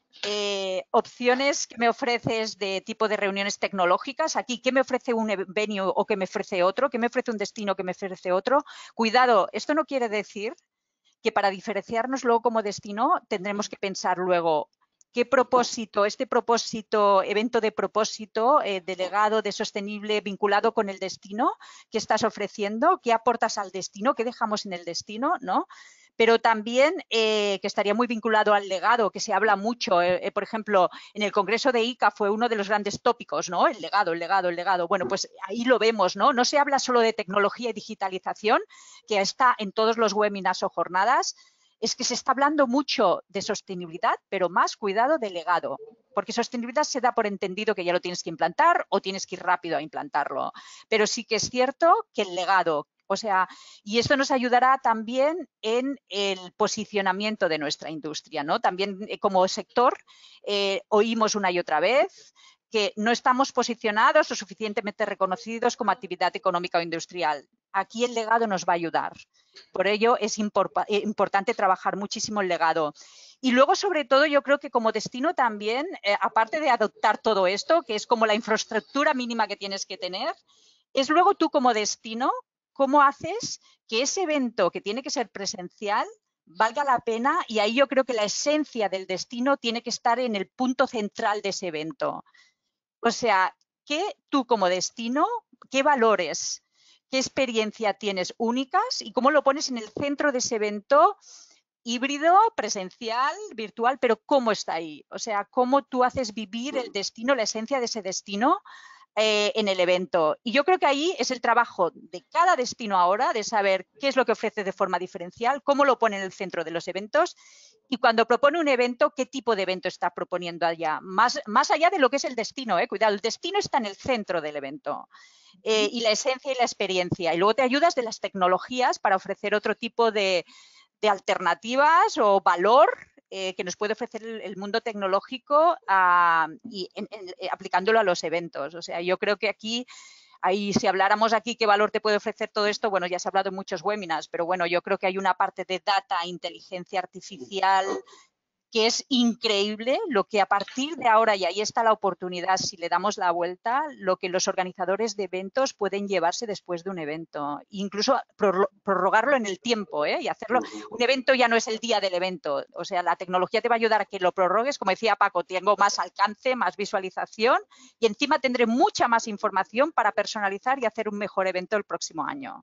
eh, opciones que me ofreces de tipo de reuniones tecnológicas, aquí, ¿qué me ofrece un venue o qué me ofrece otro? ¿Qué me ofrece un destino que me ofrece otro? Cuidado, esto no quiere decir que para diferenciarnos luego como destino tendremos que pensar luego qué propósito, este propósito, evento de propósito, eh, delegado, de sostenible, vinculado con el destino que estás ofreciendo, qué aportas al destino, qué dejamos en el destino, ¿no? Pero también eh, que estaría muy vinculado al legado, que se habla mucho. Eh, eh, por ejemplo, en el Congreso de I C A fue uno de los grandes tópicos, ¿no? El legado, el legado, el legado. Bueno, pues ahí lo vemos, ¿no? No se habla solo de tecnología y digitalización, que está en todos los webinars o jornadas. Es que se está hablando mucho de sostenibilidad, pero más cuidado de legado, porque sostenibilidad se da por entendido que ya lo tienes que implantar o tienes que ir rápido a implantarlo. Pero sí que es cierto que el legado, o sea, y esto nos ayudará también en el posicionamiento de nuestra industria, ¿no? También eh, como sector eh, oímos una y otra vez que no estamos posicionados o suficientemente reconocidos como actividad económica o industrial. Aquí el legado nos va a ayudar. Por ello es impor- importante trabajar muchísimo el legado. Y luego, sobre todo, yo creo que como destino también, eh, aparte de adoptar todo esto, que es como la infraestructura mínima que tienes que tener, es luego tú como destino, cómo haces que ese evento que tiene que ser presencial valga la pena, y ahí yo creo que la esencia del destino tiene que estar en el punto central de ese evento. O sea, que tú como destino, qué valores, qué experiencia tienes únicas y cómo lo pones en el centro de ese evento híbrido, presencial, virtual, pero cómo está ahí. O sea, cómo tú haces vivir el destino, la esencia de ese destino eh, en el evento. Y yo creo que ahí es el trabajo de cada destino ahora, de saber qué es lo que ofrece de forma diferencial, cómo lo pone en el centro de los eventos y cuando propone un evento, qué tipo de evento está proponiendo allá. Más, más allá de lo que es el destino, eh, cuidado, el destino está en el centro del evento. Eh, y la esencia y la experiencia. Y luego te ayudas de las tecnologías para ofrecer otro tipo de, de alternativas o valor eh, que nos puede ofrecer el, el mundo tecnológico uh, y en, en, eh, aplicándolo a los eventos. O sea, yo creo que aquí, ahí, si habláramos aquí qué valor te puede ofrecer todo esto, bueno, ya se ha hablado en muchos webinars, pero bueno, yo creo que hay una parte de data, inteligencia artificial, que es increíble lo que a partir de ahora, y ahí está la oportunidad, si le damos la vuelta, lo que los organizadores de eventos pueden llevarse después de un evento. Incluso prorrogarlo en el tiempo, ¿eh? Y hacerlo. Un evento ya no es el día del evento. O sea, la tecnología te va a ayudar a que lo prorrogues. Como decía Paco, tengo más alcance, más visualización y encima tendré mucha más información para personalizar y hacer un mejor evento el próximo año.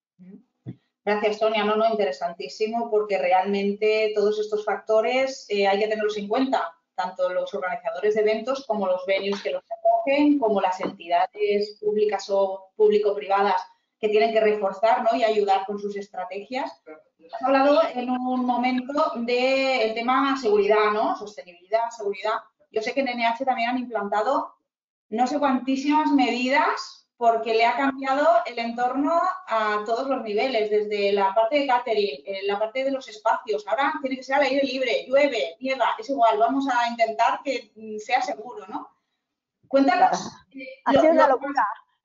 Gracias, Sonia. No, no, interesantísimo, porque realmente todos estos factores eh, hay que tenerlos en cuenta, tanto los organizadores de eventos como los venues que los acogen, como las entidades públicas o público-privadas que tienen que reforzar, ¿no?, y ayudar con sus estrategias. Has hablado en un momento del tema seguridad, ¿no? Sostenibilidad, seguridad. Yo sé que en N H también han implantado no sé cuantísimas medidas porque le ha cambiado el entorno a todos los niveles, desde la parte de catering, la parte de los espacios. Ahora tiene que ser al aire libre, llueve, nieva, es igual, vamos a intentar que sea seguro, ¿no? Cuéntanos. Ha sido una locura.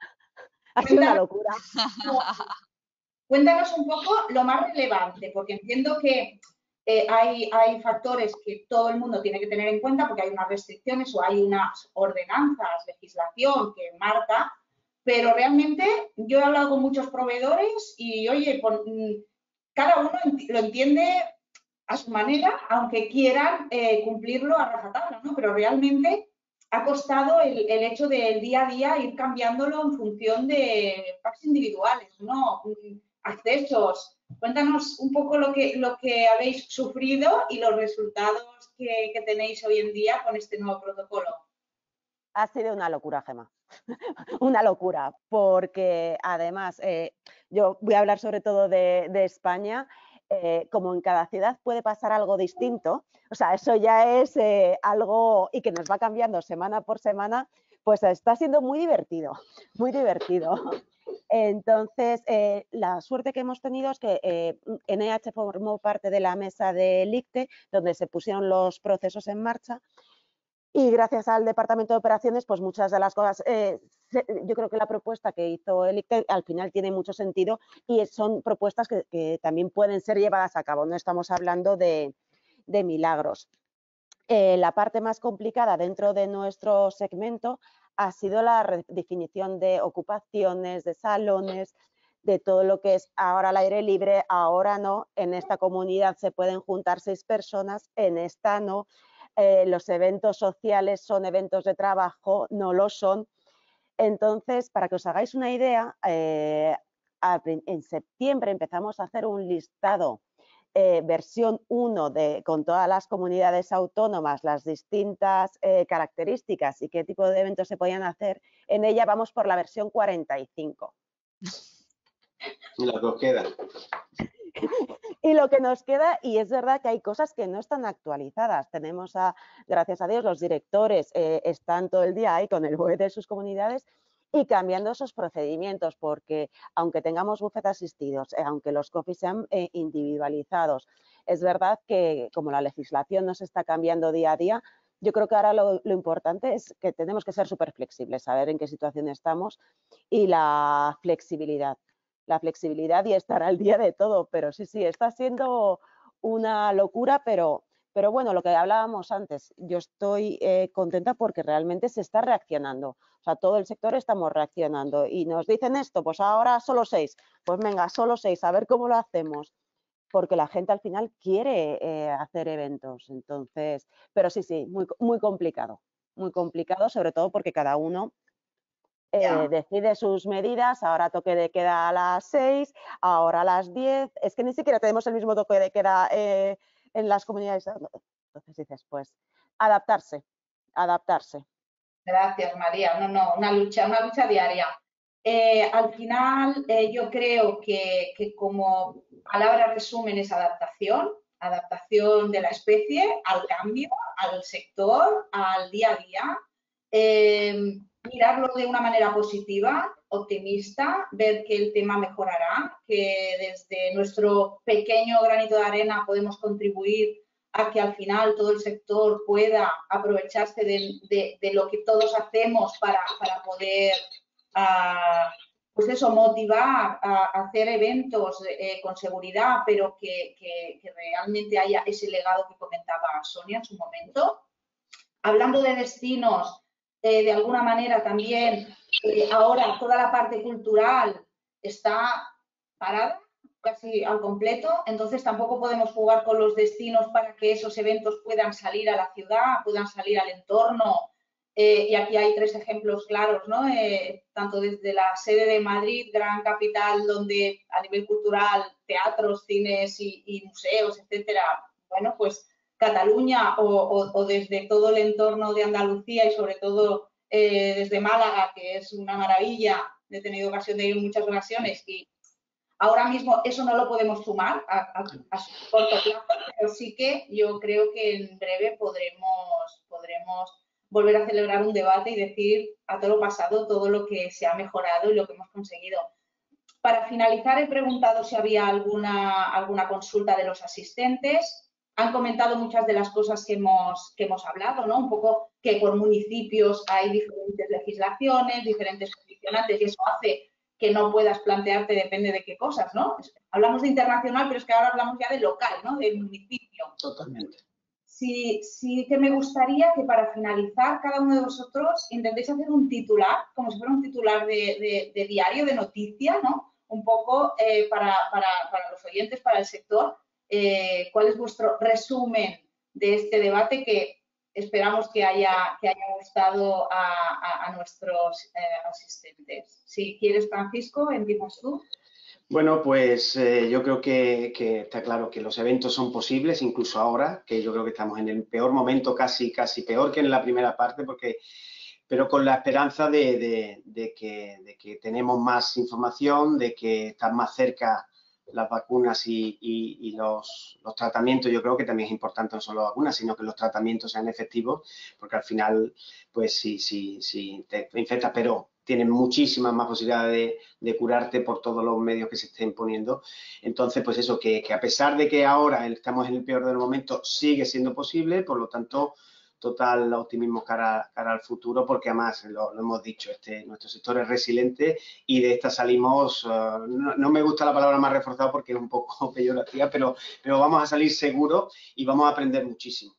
Ha sido una locura. Cuéntanos un poco lo más relevante, porque entiendo que eh, hay, hay factores que todo el mundo tiene que tener en cuenta porque hay unas restricciones o hay unas ordenanzas, legislación que marca. Pero realmente yo he hablado con muchos proveedores y, oye, por, cada uno lo entiende a su manera, aunque quieran eh, cumplirlo a rajatabla, ¿no? Pero realmente ha costado el, el hecho del día a día ir cambiándolo en función de packs individuales, ¿no? Accesos. Cuéntanos un poco lo que, lo que habéis sufrido y los resultados que, que tenéis hoy en día con este nuevo protocolo. Ha sido una locura, Gemma. Una locura, porque además, eh, yo voy a hablar sobre todo de, de España, eh, como en cada ciudad puede pasar algo distinto, o sea, eso ya es eh, algo y que nos va cambiando semana por semana, pues está siendo muy divertido, muy divertido. Entonces, eh, la suerte que hemos tenido es que eh, N H formó parte de la mesa del I C T E, donde se pusieron los procesos en marcha. Y gracias al Departamento de Operaciones, pues muchas de las cosas, eh, se, yo creo que la propuesta que hizo el I C T E al final tiene mucho sentido y son propuestas que, que también pueden ser llevadas a cabo, no estamos hablando de, de milagros. Eh, la parte más complicada dentro de nuestro segmento ha sido la redefinición de ocupaciones, de salones, de todo lo que es ahora al aire libre, ahora no, en esta comunidad se pueden juntar seis personas, en esta no. Eh, los eventos sociales son eventos de trabajo, no lo son. Entonces, para que os hagáis una idea, eh, en septiembre empezamos a hacer un listado, eh, versión uno, de, con todas las comunidades autónomas, las distintas eh, características y qué tipo de eventos se podían hacer. En ella vamos por la versión cuarenta y cinco. Y lo que os queda. Y lo que nos queda, y es verdad que hay cosas que no están actualizadas. Tenemos, a, gracias a Dios, los directores eh, están todo el día ahí con el web de sus comunidades y cambiando esos procedimientos, porque aunque tengamos buffet asistidos, eh, aunque los coffees sean eh, individualizados, es verdad que como la legislación nos está cambiando día a día, yo creo que ahora lo, lo importante es que tenemos que ser súper flexibles, saber en qué situación estamos y la flexibilidad. La flexibilidad y estar al día de todo, pero sí, sí, está siendo una locura, pero Pero bueno, lo que hablábamos antes, yo estoy eh, contenta porque realmente se está reaccionando. O sea, todo el sector estamos reaccionando y nos dicen esto, pues ahora solo seis. Pues venga, solo seis, a ver cómo lo hacemos. Porque la gente al final quiere eh, hacer eventos. Entonces, pero sí, sí, muy, muy complicado. Muy complicado, sobre todo porque cada uno eh, decide sus medidas. Ahora toque de queda a las seis, ahora a las diez. Es que ni siquiera tenemos el mismo toque de queda eh, en las comunidades. Entonces dices, pues, adaptarse, adaptarse. Gracias, María. No, no, una lucha, una lucha diaria. Eh, al final, eh, yo creo que, que como palabra resumen es adaptación, adaptación de la especie al cambio, al sector, al día a día. Eh, mirarlo de una manera positiva, optimista, ver que el tema mejorará, que desde nuestro pequeño granito de arena podemos contribuir a que al final todo el sector pueda aprovecharse de, de, de lo que todos hacemos para, para poder, uh, pues eso, motivar a, a hacer eventos eh, con seguridad, pero que, que, que realmente haya ese legado que comentaba Sonia en su momento. Hablando de destinos, eh, de alguna manera también eh, ahora toda la parte cultural está parada casi al completo, entonces tampoco podemos jugar con los destinos para que esos eventos puedan salir a la ciudad, puedan salir al entorno. Eh, y aquí hay tres ejemplos claros, ¿no? Eh, tanto desde la sede de Madrid, gran capital, donde a nivel cultural, teatros, cines y, y museos, etcétera, bueno, pues Cataluña o, o, o desde todo el entorno de Andalucía y sobre todo eh, desde Málaga, que es una maravilla. He tenido ocasión de ir en muchas ocasiones y ahora mismo eso no lo podemos sumar a, a, a su corto plazo, pero sí que yo creo que en breve podremos, podremos volver a celebrar un debate y decir a todo lo pasado todo lo que se ha mejorado y lo que hemos conseguido. Para finalizar, he preguntado si había alguna, alguna consulta de los asistentes. Han comentado muchas de las cosas que hemos, que hemos hablado, ¿no? Un poco que por municipios hay diferentes legislaciones, diferentes condicionantes y eso hace que no puedas plantearte depende de qué cosas, ¿no? Hablamos de internacional, pero es que ahora hablamos ya de local, ¿no? Del municipio. Totalmente. Sí, sí que me gustaría que para finalizar cada uno de vosotros intentéis hacer un titular, como si fuera un titular de, de, de diario, de noticia, ¿no? Un poco eh, para, para, para los oyentes, para el sector, eh, cuál es vuestro resumen de este debate que esperamos que haya, que haya gustado a, a, a nuestros eh, asistentes. Si quieres, Francisco, empiezas tú. Bueno, pues eh, yo creo que, que está claro que los eventos son posibles, incluso ahora, que yo creo que estamos en el peor momento, casi, casi peor que en la primera parte, porque, pero con la esperanza de, de, de, que, de que tenemos más información, de que están más cerca las vacunas y, y, y los, los tratamientos. Yo creo que también es importante no solo las vacunas, sino que los tratamientos sean efectivos, porque al final, pues sí, sí, sí, te infectas, pero tienes muchísimas más posibilidades de, de curarte por todos los medios que se estén poniendo. Entonces, pues eso, que, que a pesar de que ahora estamos en el peor de los momentos, sigue siendo posible, por lo tanto, total optimismo cara, cara al futuro, porque además, lo, lo hemos dicho, este, nuestro sector es resiliente y de esta salimos, uh, no, no me gusta la palabra más reforzada porque es un poco peyorativa, pero, pero vamos a salir seguros y vamos a aprender muchísimo.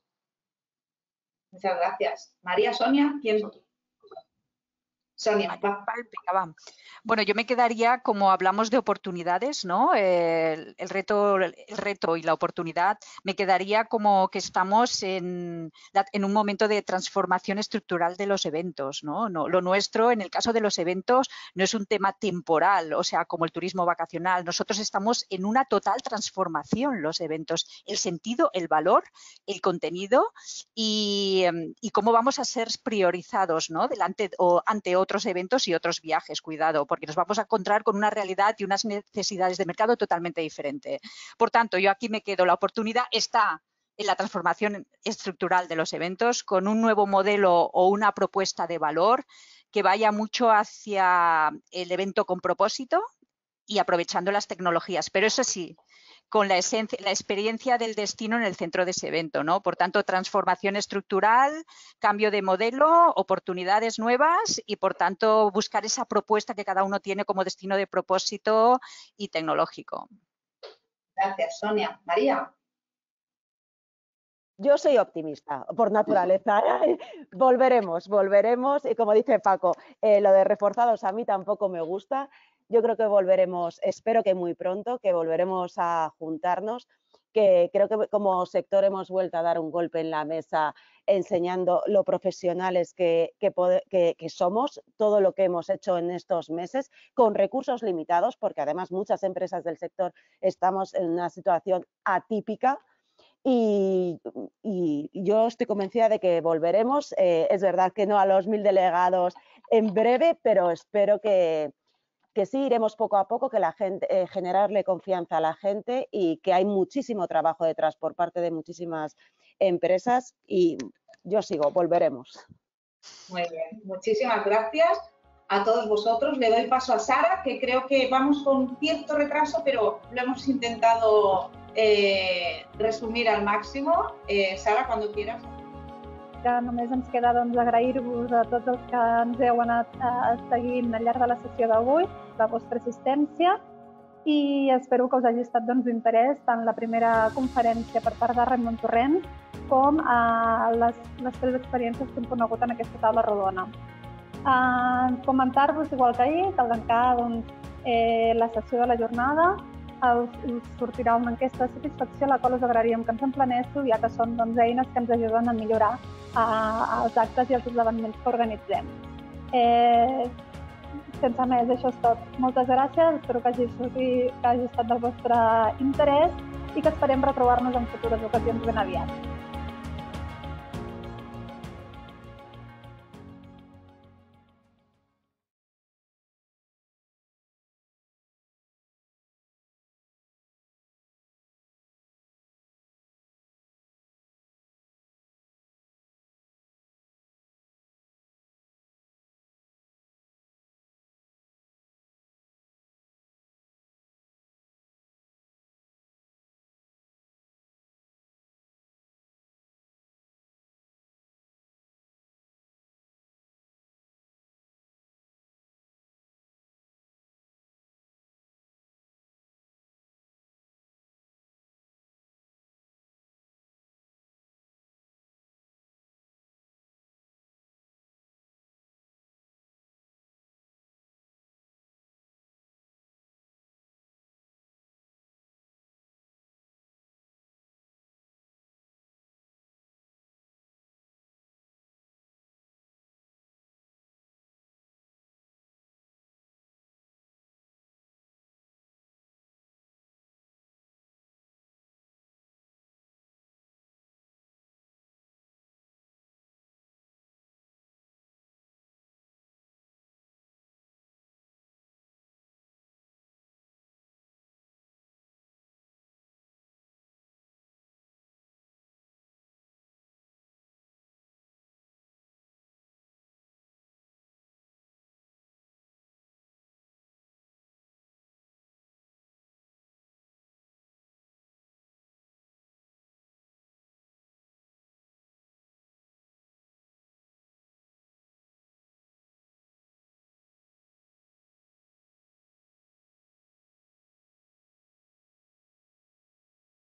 Muchas gracias. María, Sonia, ¿quién? Sonia, va. Venga, va. Bueno, yo me quedaría, como hablamos de oportunidades, ¿no? El, el, reto, el reto y la oportunidad, me quedaría como que estamos en, en un momento de transformación estructural de los eventos, ¿no? No, lo nuestro, en el caso de los eventos, no es un tema temporal, o sea, como el turismo vacacional. Nosotros estamos en una total transformación, los eventos, el sentido, el valor, el contenido y, y cómo vamos a ser priorizados, ¿no? Delante o ante otros eventos y otros viajes, cuidado, porque nos vamos a encontrar con una realidad y unas necesidades de mercado totalmente diferentes. Por tanto, yo aquí me quedo, la oportunidad está en la transformación estructural de los eventos con un nuevo modelo o una propuesta de valor que vaya mucho hacia el evento con propósito y aprovechando las tecnologías, pero eso sí, con la, esencia, la experiencia del destino en el centro de ese evento, ¿no? Por tanto, transformación estructural, cambio de modelo, oportunidades nuevas y, por tanto, buscar esa propuesta que cada uno tiene como destino de propósito y tecnológico. Gracias, Sonia. María. Yo soy optimista por naturaleza. Volveremos, volveremos. Y como dice Paco, eh, lo de reforzados a mí tampoco me gusta. Yo creo que volveremos, espero que muy pronto, que volveremos a juntarnos, que creo que como sector hemos vuelto a dar un golpe en la mesa enseñando lo profesionales que, que, que, que somos, todo lo que hemos hecho en estos meses, con recursos limitados, porque además muchas empresas del sector estamos en una situación atípica. Y, y yo estoy convencida de que volveremos. Eh, es verdad que no a los mil delegados en breve, pero espero que, que sí iremos poco a poco, que la gente, eh, generarle confianza a la gente y que hay muchísimo trabajo detrás por parte de muchísimas empresas y yo sigo, volveremos. Muy bien, muchísimas gracias a todos vosotros. Le doy paso a Sara, que creo que vamos con cierto retraso, pero lo hemos intentado eh, resumir al máximo. Eh, Sara, cuando quieras. Que només ens queda doncs, agrair-vos a tots els que ens heu anat eh, seguint al llarg de la sessió d'avui, la vostra assistència, i espero que us hagi estat doncs, d'interès tant la primera conferència per part de Raimon Torrents com eh, les, les tres experiències que hem conegut en aquesta taula rodona. Eh, Comentar-vos, igual que ahir, que al tancar doncs, eh, la sessió de la jornada us, us sortirà una enquesta de satisfacció, la qual us agradaríem que ens emplenéssiu, ja que són doncs, eines que ens ajuden a millorar eh, els actes i els esdeveniments que organitzem. Eh, sense més, això és tot. Moltes gràcies, espero que hagi, sortit, que hagi estat del vostre interès i que esperem retrobar-nos en futures ocasions ben aviat.